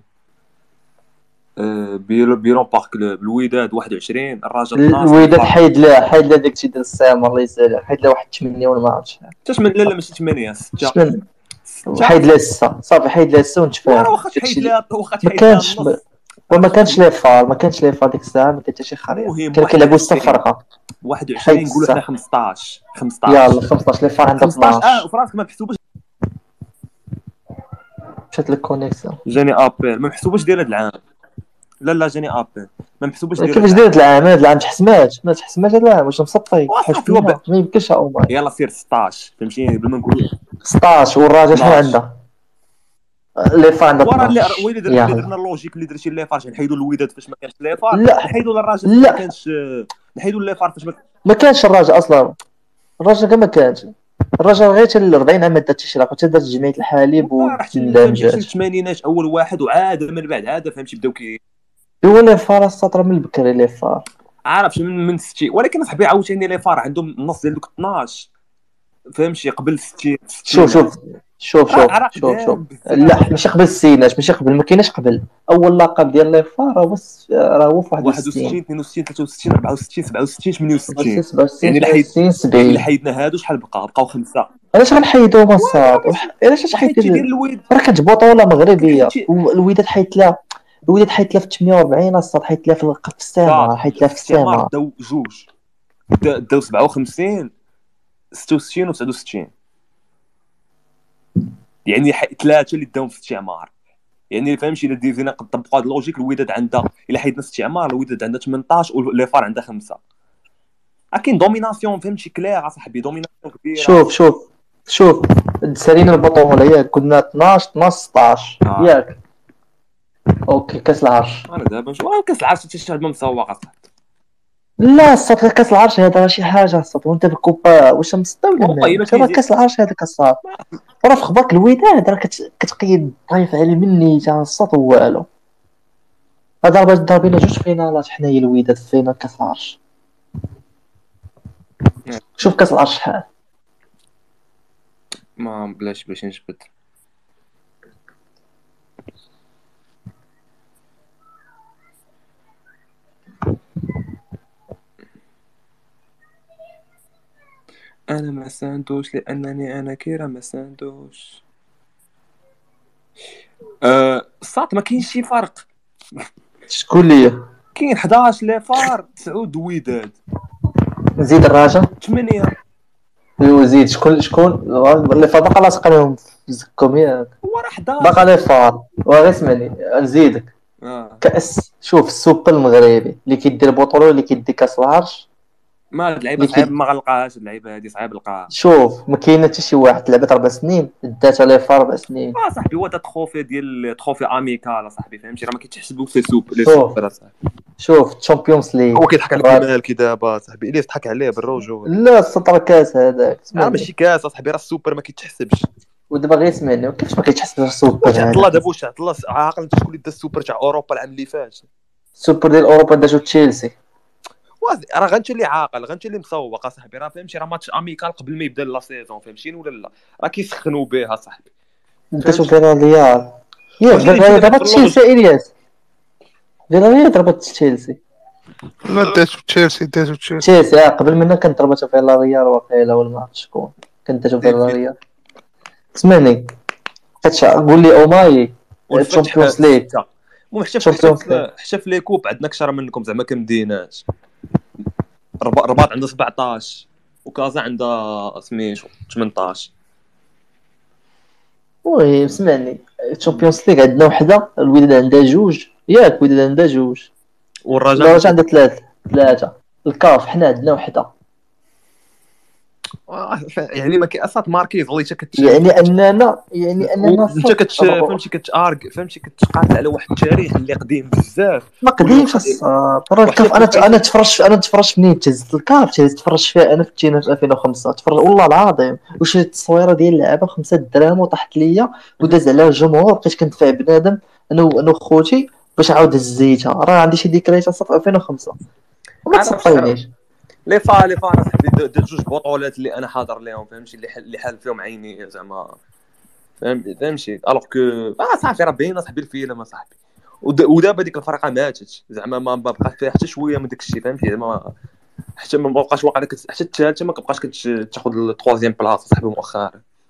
بيرون باغ كلوب، الوداد 21 الرجاء 12. الوداد حيد لا داكشي ديال السام الله يسهل، حيد لا واحد 8 ولا ما عرفتش حتى 8. لا ماشي 8 6 حيد لا 6 صافي، حيد لا 6 ونتفاهم. واخا تحيد لا ما كانش لي فار ديك الساعه، ما كانت شي خريطه، كانوا كيلعبوا 6 فرقه 21 نقولوا حنا 15 يلا 15 لي فار عندها 12. وفراسك ما محسوباش، مشات لك كونيكسيون جاني ابيل ما محسوباش ديال هذا العام. لا جاني ابيل ما محسوباش ديال كيفاش داير هذا العام تحسمات هذا العام واش مسطي ما يمكنش اوما. يلا سير 16 فهمتيني بلا ما نقولوا 16 والراجل شنو عندها لي فار عندها ورا اللي درنا اللوجيك اللي درتي لي فار نحيدوا الوداد فاش ما كانش لي فار، لا نحيدوا للراجل ما كانش، نحيدوا لي فار فاش ما كانش الراجل اصلا الرجل كما كانت الرجل غير حتى ل 40 عام ما دات شي حتى دارت جمعيه الحليب راه حتى فهمتي واندمجات. الثمانينات اول واحد وعاد من بعد عاد فهمتي بداو هو لي فار السطر من البكري لي فار عارفش من 60 ولكن اصاحبي عاوتاني لي فار عندهم النص ديال دوك 12 فهمتي قبل 60 شوف لا ماشي قبل السينات ماشي قبل ما كايناش قبل اول لقب ديال لي فار راه هو في 61 62 63 64 67 68 67 يعني يعني الا حيدنا هادو شحال بقاو 5 علاش غنحيدو مصاد علاش حيت حيت ديال الويد راه كانت بطوله مغربيه الوداد حيت لها في 840 الصاد حيت لها في الاستعمار حيت لها في الاستعمار داو جوج داو 57 66 و 69 يعني ثلاثه اللي داوم في الاستعمار يعني فهمتي الا دينا نطبقوا هذا اللوجيك الوداد عندها الا حيدنا استعمار الوداد عندها 18 ولي فار عندها 5 كاين دوميناسيون فهمتي كلير اصاحبي دوميناسيون كبيره شوف سالينا البطوله ياك كنا 12 16 ياك اوكي كاس العرش انا دابا نشوف كاس العرش حتى شي واحد ما مسوق اصاحبي لا الصوت كاس العرش هذا شي حاجه الصوت وانت في الكوبا واش مسطي ولا لا كاس العرش هذاك الصوت راه في خباك الوداد راه كتقيد ضيف على مني تاع الصوت والو هذا باش ضربينا جوج فينالات حنايا الوداد في فينال كاس العرش شوف كاس العرش شحال ما بلاش باش نجبد انا ما ساندوش لانني انا كيرا ما ساندوش الصاط ما كاينش شي فرق شكون ليا كاين 11 لي فار 9 وداد نزيد الراجا 8 ايوا زيد شكون اللي فار باقا لاصق لهم في زكم ياك هو راه 11 باقا لي فار وغير اسمعني نزيدك كاس شوف السوبر المغربي اللي كيدير بطوله اللي كيدي كاس العرش ما هاد اللعيبه صعيب ما غنلقاهاش اللعيبه هادي صعيب نلقاها شوف ما كاين حتى شي واحد لعبت 4 سنين داتها لي فار 4 سنين صاحبي هو تروفي ديال تروفي اميكال صاحبي فهمتي راه ما كيتحسبوا في لي سوبر شوف تشامبيونز ليغ هو كيضحك عليك مالكي دابا صاحبي اللي يضحك عليه بالرجوع لا السطر كاس هذاك ماشي كاس صاحبي راه السوبر ما كيتحسبش ودابا غير سمعني كيفاش ما كيتحسبش السوبر الله دابا واش الله عاقل انت شكون اللي دا السوبر تاع اوروبا العام اللي فات السوبر ديال اوروبا داجو تشيلسي راه غنت اللي عاقل غنت اللي مسوق صاحبي راه فهمتي راه ماتش اميكال قبل ما يبدا لا سيزون فهمتيني ولا لا راه كيسخنوا بها صاحبي انت شوف ريال ياك دابا تشيلسي الياس ريال ضربت تشيلسي لا داتو تشيلسي قبل منا كانت ضربتها في ريال واقيلا ولا ما عرفتش شكون كانت داتو في ريال اسمعني قول لي اوماي الشامبيونز ليغ المهم حتى في لي كوب عندنا كثر منكم زعما كمدينات رباط عنده 17 وكازا عندها سميتو 18 وي سمعني الشامبيونز ليغ عندنا وحده الوداد عندها جوج ياك الوداد عندها جوج والرجاء عندها ثلاثه الكاف حنا عندنا وحده يعني ما كيأثرت ماركيز والله حتى يعني اننا انت فهمتي كتارك فهمتي كتقاتل على واحد التاريخ اللي قديم بزاف ما قديمش الصاد راه الكاف انا تفرجت منين تهزت الكاف تفرجت فيها انا في التينات 2005 تفرج والله العظيم وشريت التصويره ديال اللعبه ب5 دراهم وطاحت ليا وداز عليها الجمهور بقيت كندفع بنادم انا وخوتي باش نعاود هزيتها راه عندي شي ذكريات في 2005 وما تصفينيش لي فا صاحبي دار جوج بطولات اللي انا حاضر لهم فهمتي اللي حال فيهم عيني زعما فهمتي الوغ كو صافي راه باينه صاحبي الفيلم صاحبي ودابا ديك الفرقه ماتت زعما ما بقاش فيها حتى شويه من داك الشيء فهمتي زعما حتى ما بقاش واقع لك حتى الثالثه ما كتبقاش كتاخذ الثروازيام بلاصه صاحبي مؤخرا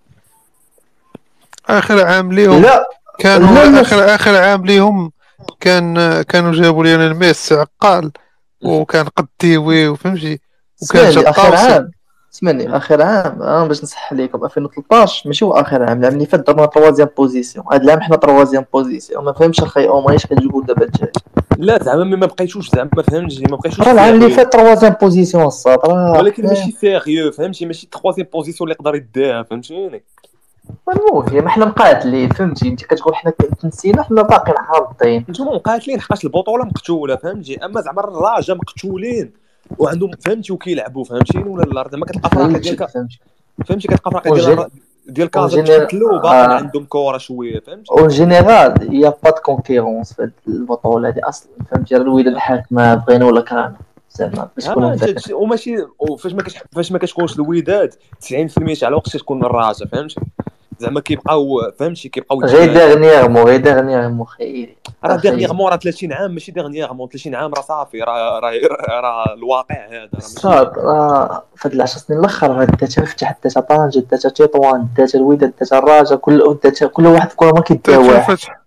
اخر عام ليهم كانوا اخر عام ليهم كانوا جابوا لينا الميس عقال وكان قديوي وفهمتي وكان اخر عام اسمعني اخر عام باش نصح عليكم 2013 ماشي هو اخر عام العام اللي فات درنا 3 بوزيسيون هذا العام حنا 3 بوزيسيون ما فهمتش اخي او مايش كنجيبوا دابا الجاي لا زعما ما بقيتوش زعما فهمتي ما بقيتوش راه العام اللي فات 3 بوزيسيون الصاد ولكن ماشي سيريو فهمتي ماشي 3 بوزيسيون اللي يقدر يديها فهمتيني المهم حنا مقاتلين فهمتي انت كتقول حنا كنسينا حنا باقيين حاضرين نتوما مقاتلين حقاش البطوله مقتوله فهمتي اما زعما الرجاء مقتولين وعندهم فهمتي وكيلعبوا فهمتيني ولا لا، زعما كتلقى فراقه ديالك فهمتي. فهمتي، كتلقى فراقه ديال كازا وجينيرال- تقتلوا وباقي عندهم كره شويه فهمتي. اون جينيرال يا با دو كونكيرونس في هاد البطوله هادي اصلا، فهمتي؟ راه الوداد حاكمه بغينا ولا كرهنا زعما باش نكونوا وماشي فاش ما كتكونش الوداد 90% تاع الوقت تكون الرجاء فهمتي، زعما كيبقاو فهمتي كيبقاو غير ديرنييرمون خيري. راه ديرنييرمون راه 30 عام ماشي ديرنييرمون 30 عام راه صافي راه الواقع هذا راه صاد في هاد 10 سنين الاخر داتها فتح داتها طنجة داتها تطوان داتها الوداد داتها الرجاء كل واحد في كره ما كيداواه. فتح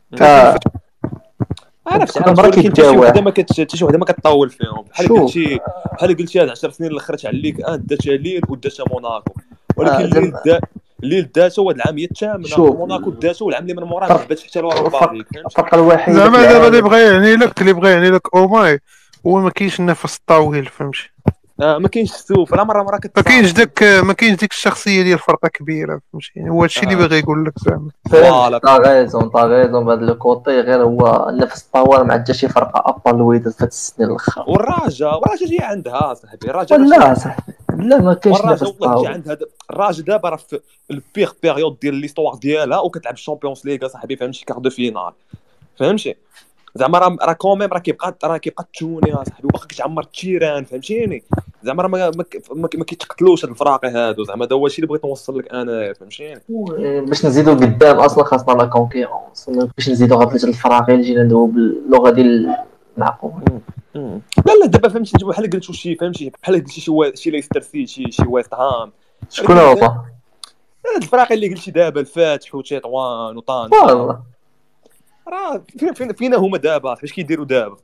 عرفت كل مرة ولكن حتى شي كيداواه. وحده ما كتطول فيهم شوف. بحال قلتي هاد 10 سنين الاخر تاع ليك داتها ليل وداتها موناكو، ولكن زعما- الليل داتو هاد العام هي الثامنه، شوف. موناكو داتو والعام اللي من موراه ما باتش حتى لوروبا ليغ فهمتي. الفرق الوحيد زعما في دابا العالم- اللي بغى يعني لك اوماي هو ما كاينش النفس الطويل فهمتي، ما كاينش السوف راه مره ما كاينش ديك الشخصيه ديال فرقه كبيره فهمتي، يعني هو هادشي اللي باغي يقول لك زعما. فوالا. طا غيزون بهذا لو كوتي، غير هو نفس الطوال ما عندها شي فرقه ابطال الوداد في هاد السنين الاخر. والرجاء جي عندها صاحبي الرجاء ولا صاحبي لا ما كاينش نفس والرجاء والله جي الطوال. عند هذا الرجاء دابا راه في البيغ بيريود ديال ليستوار ديالها وكتلعب الشامبيونز ليغ صاحبي فهمتي كار دو فينال فهمتي، زعما راه كوميم راه كيبقى التوني صاحبي وباقي كتعمر التيران فهمتيني، زعما راه ما كيتقتلوش هاد الفراقي هادو، زعما هذا هو الشيء اللي بغيت نوصل لك انا فهمتيني. باش نزيدو قدام اصلا خاصنا لا كونكيرونس، باش نزيدو غير ثلاثه الفراغي اللي جينا ندويو باللغه ديال المعقول. لا دابا فهمتي انت بحال قلتو شي فهمتي بحال قلتي شي ليستر سيتي شي ويست هام، شكون هو؟ هاد الفراقي اللي قلتي دابا الفاتح وتطوان وطنجة والله راه فينا هما دابا فاش كيديروا دابا.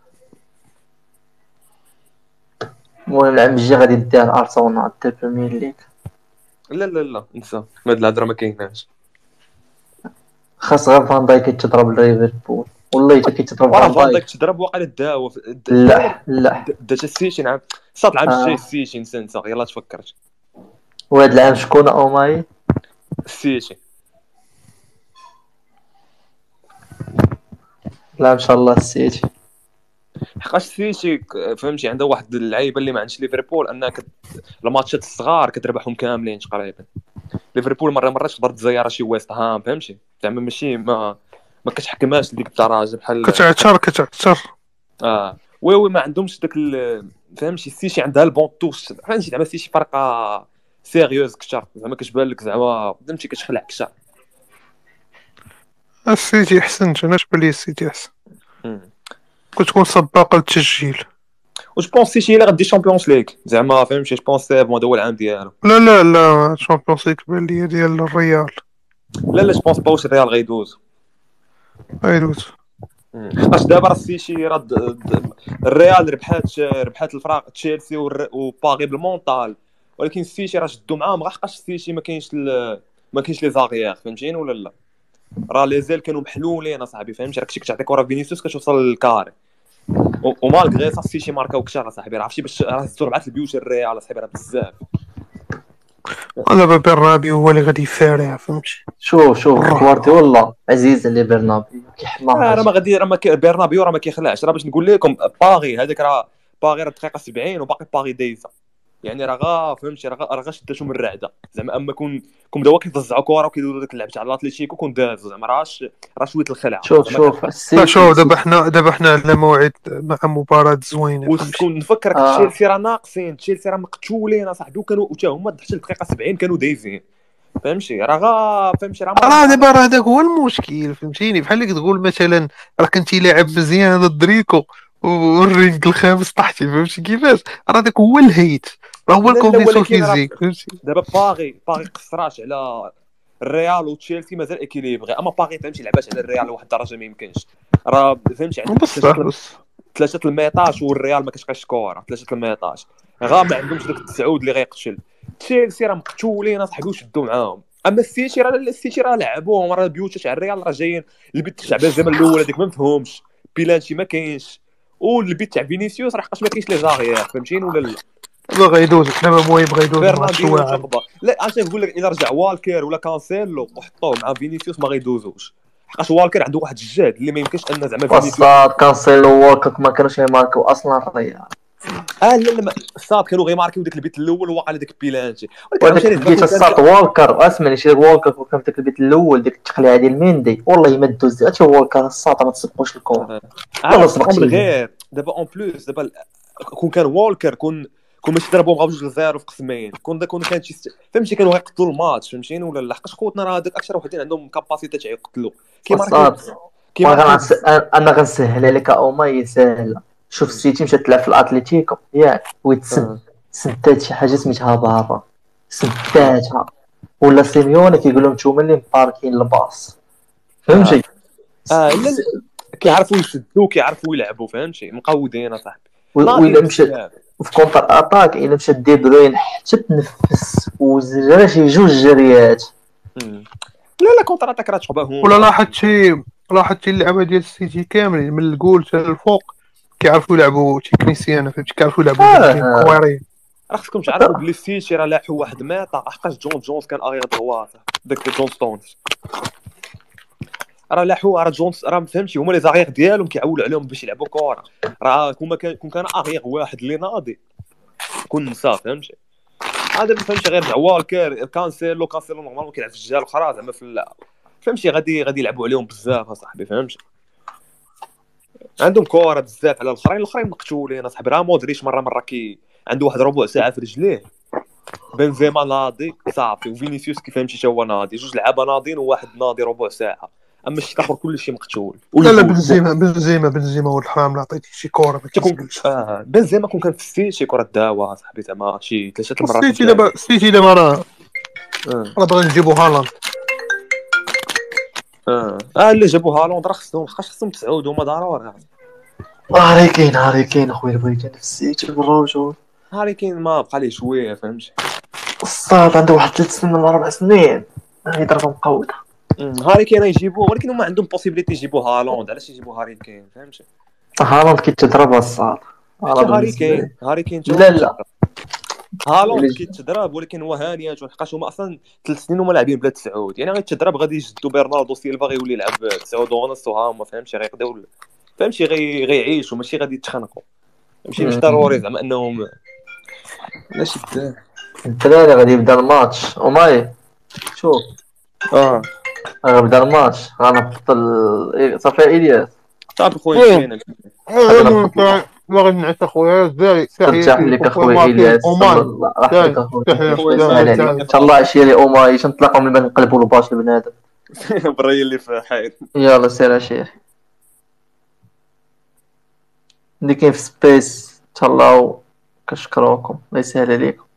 المهم العام الجاي غادي دير ارسنال حتى البريمير ليغ. لا انسى هاد الهضره ما كايناش، خاص غير فان دايك يتضرب ليفربول والله حتى كيتضرب وراه فان دايك تضرب واقيلا داوا لا دات السيتي نعم صاد العام الجاي آه. السيتي نسى يلاه تفكرت وهاد العام شكون اوماي؟ السيتي. لا ان شاء الله السيتي. حقاش السيتي فهمتي عندها واحد اللعيبه اللي ما عندش ليفربول انك الماتشات الصغار كتربحهم كاملين تقريبا. ليفربول مره تقدر تزير شي ويست هام فهمتي، زعما ماشي ما كتحكمهاش ديك الدرجه بحال كتعتر وي ما عندهمش داك فهمتي. السيتي عندها البون توش فهمتي، زعما السيتي فرقه سيريوز كثر، زعما كتبان لك زعما فهمتي كتخلع كثر. السيتي احسن، انا تبان لي السيتي احسن كتكون سباقه للتسجيل. و جو بونس السيتي اللي غادي شامبيونز ليغ زعما فهمتي، جو بونس سي بون هذا هو العام ديالو. لا شامبيونز ليغ بان لي ديال الريال. لا جو بونس با واش الريال غيدوز حقاش دابا راه السيتي راه الريال ربحات الفراق تشيلسي وباغي بالمونطال، ولكن السيتي راه شدوا معاهم غير حقاش السيتي ما كاينش لي زاغيير فهمتيني ولا لا، راه لي زيل كانوا محلولين اصاحبي فهمتي، راك كتعطي كره فينيسيوس كتوصل للكاري ومالغري صا السيتي ماركاو كثر اصاحبي، راه عرفتي باش راه هزوا 4 البيوت الريال اصاحبي راه بزاف. دابا برنابيو هو اللي غادي يفارع فهمتي. شوف غوارديولا عزيز على برنابيو كيحماق. راه ما غادي برنابيو راه ما كيخلعش، راه باش نقول لكم باغي هذاك راه الدقيقه 70 وباقي باغي دايزه، يعني راه فهمتي راه شداتو من الرعده زعما، اما كون بداو كيفزعوا كره وكيديروا داك اللعب تاع الاتليتيكو كون دازو زعما راه شويه الخلع. شوف دابا حنا على موعد مع مباراه زوينه وكون نفكرك تشيلسي راه ناقصين، تشيلسي راه مقتولين اصاحبي، وكانوا حتى هما حتى الدقيقه 70 كانوا دايزين فهمتي، راه فهمتي راه دابا هذاك هو المشكل فهمتيني، بحال اللي كتقول مثلا راه كنتي لاعب مزيان هذا دريكو والرينك الخامس طحتي فهمتي كيفاش، راه داك هو الهيت، راه هو الكونديسيون فيزيك فهمتي. دابا باغي قصرات على الريال وتشيلسي مازال اكيليبري، اما باغي فهمتي لعبات على الريال لواحد الدرجه ما يمكنش، راه فهمتي عندك ثلاثه الميطاج والريال ما كتبقاش كوره ثلاثه الميطاج غا ما عندهمش داك التسعود اللي غيقتل. تشيلسي راه مقتولين اصاحبي وشدوا معاهم، اما السيتي راه لعبوهم، راه البيوت تاع الريال راه جايين البيت تاع بنزيما الاول هذيك ما مفهومش، بيلانتي ما كاينش، والبيت تاع فينيسيوس راه حقاش ما كاينش لي زاغيير فهمتيني ولا لا. غيدوز حنا المهم غيدوز برنابيو لا انا نقول لك الا رجع والكير ولا كانسيلو وحطوه مع فينيسيوس ما غيدوزوش، حقاش والكير عنده واحد الجهد اللي ما يمكنش ان زعما فينيسيوس كانسيلو ووالكوك ما كانوش يماركو اصلا الريال لا لا الساط كانوا غير ماركيو داك البيت الاول وواقع لداك بيلانتي وهذاك لقيت الساط والكر اسمعني شي والكر وكان في البيت الاول ديك التقليعه ديال ميندي والله ما دوز هادشي والكر الساط ما تسبقوش الكون والله سبق من غير دابا اون بلوس دابا كون كان والكر كون ماشي ضربوهم غير بجوج لزيرو في قسمين كون كان شي فهمتي كانوا غيقتلوا الماتش فهمتيني ولا لحقاش خوتنا راه هذوك اكثر وحدين عندهم كاباسيتي تاع يقتلوا انا غنسهل عليك اوما ساهله شوف السيتي مشات تلعب في الاتليتيكو ياك سدات شي حاجه سميتها بارا سداتها ولا سيميوني كيقول لهم نتوما اللي مباركين الباص فهمتي لا كيعرفوا يشدوا كيعرفوا يلعبوا فهمتي مقودين اصاحبي وإلا مشات في كونتر اتاك الا مشات دي بروين حتى تنفس وزرا شي جوج جريات لا كونتر اتاك راه تشبههم ولا لاحظتي اللعبه ديال السيتي كاملين من الجول حتى للفوق كيعرفوا يلعبوا تكنيسيان فهمتي كيعرفوا يلعبوا كويرين راه خصكم تعرفوا بلي السيتي راه لاحوا واحد ميطا حقاش جون جونز كان اغير دغوا داك جون ستونز راه لاحوا راه جونز راه فهمتي هما لي زاغيغ ديالهم كيعولوا عليهم باش يلعبوا كره راه كون كان اغيغ واحد اللي ناضي كون نسى فهمتي هذا فهمتي غير مع والكر كانسيلو نورمالمون كيلعب في الجهه الاخرى زعما في اللعب فهمتي غادي يلعبوا عليهم بزاف اصاحبي فهمتي عندهم كره بزاف على الاخرين مقتولين اصاحبي راه مودريتش مره كي عنده واحد ربع ساعه في رجليه بنزيما ناضي صافي وفينيسيوس كيف فهمتي حتى هو ناضي جوج لعابه ناضين وواحد ناضي ربع ساعه اما الشيء الاخر كلشي مقتول لا بنزيما هو الحامل عطيتي شي كره ما كيتقولش بنزيما كون في السيتي شي كره داوا صاحبي زعما شي 3 المرات السيتي دابا راه باغي نجيبو هالاند اللي جابوا هالاند راه خصهم تسعود هما ضروري هاري كين اخويا بغيت انا في السيتي بالرجل هاري كين ما بقى ليه شويه فهمتي الصاد عنده واحد 3 سنين ولا 4 سنين يضرب مقوده هاري كين يجيبوه ولكن هما عندهم بوسيبيليتي يجيبوا هالاند علاش يجيبوا هاري كين فهمتي هالاند كيتضرب الصاد هاري كين لا هالاند كيتضرب ولكن هو هانيات حقاش هما اصلا 3 سنين هما لاعبين بلا تسعود يعني غير تضرب غادي يجدوا برناردو سيلفا غيولي يلعب 9 ونص وها فهمتي غيقداو فهمتي غيعيشوا ماشي غادي يتخنقوا ماشي ضروري زعما انهم علاش الدراري غادي يبدا الماتش وماي شوف غيبدا الماتش غنبطل صافي الياس صافي خويا باغي نعس اخويا الزاري ترتاح لك اخويا الياس راحتك اخويا ان شاء الله عشيه لي اوماي نتلاقاو من بعد نقلبوا الباش لبنادم بري اللي في حيط يلا سير عشيه اللي كاين في سبيس تهلاو كنشكروكم الله يسهل عليكم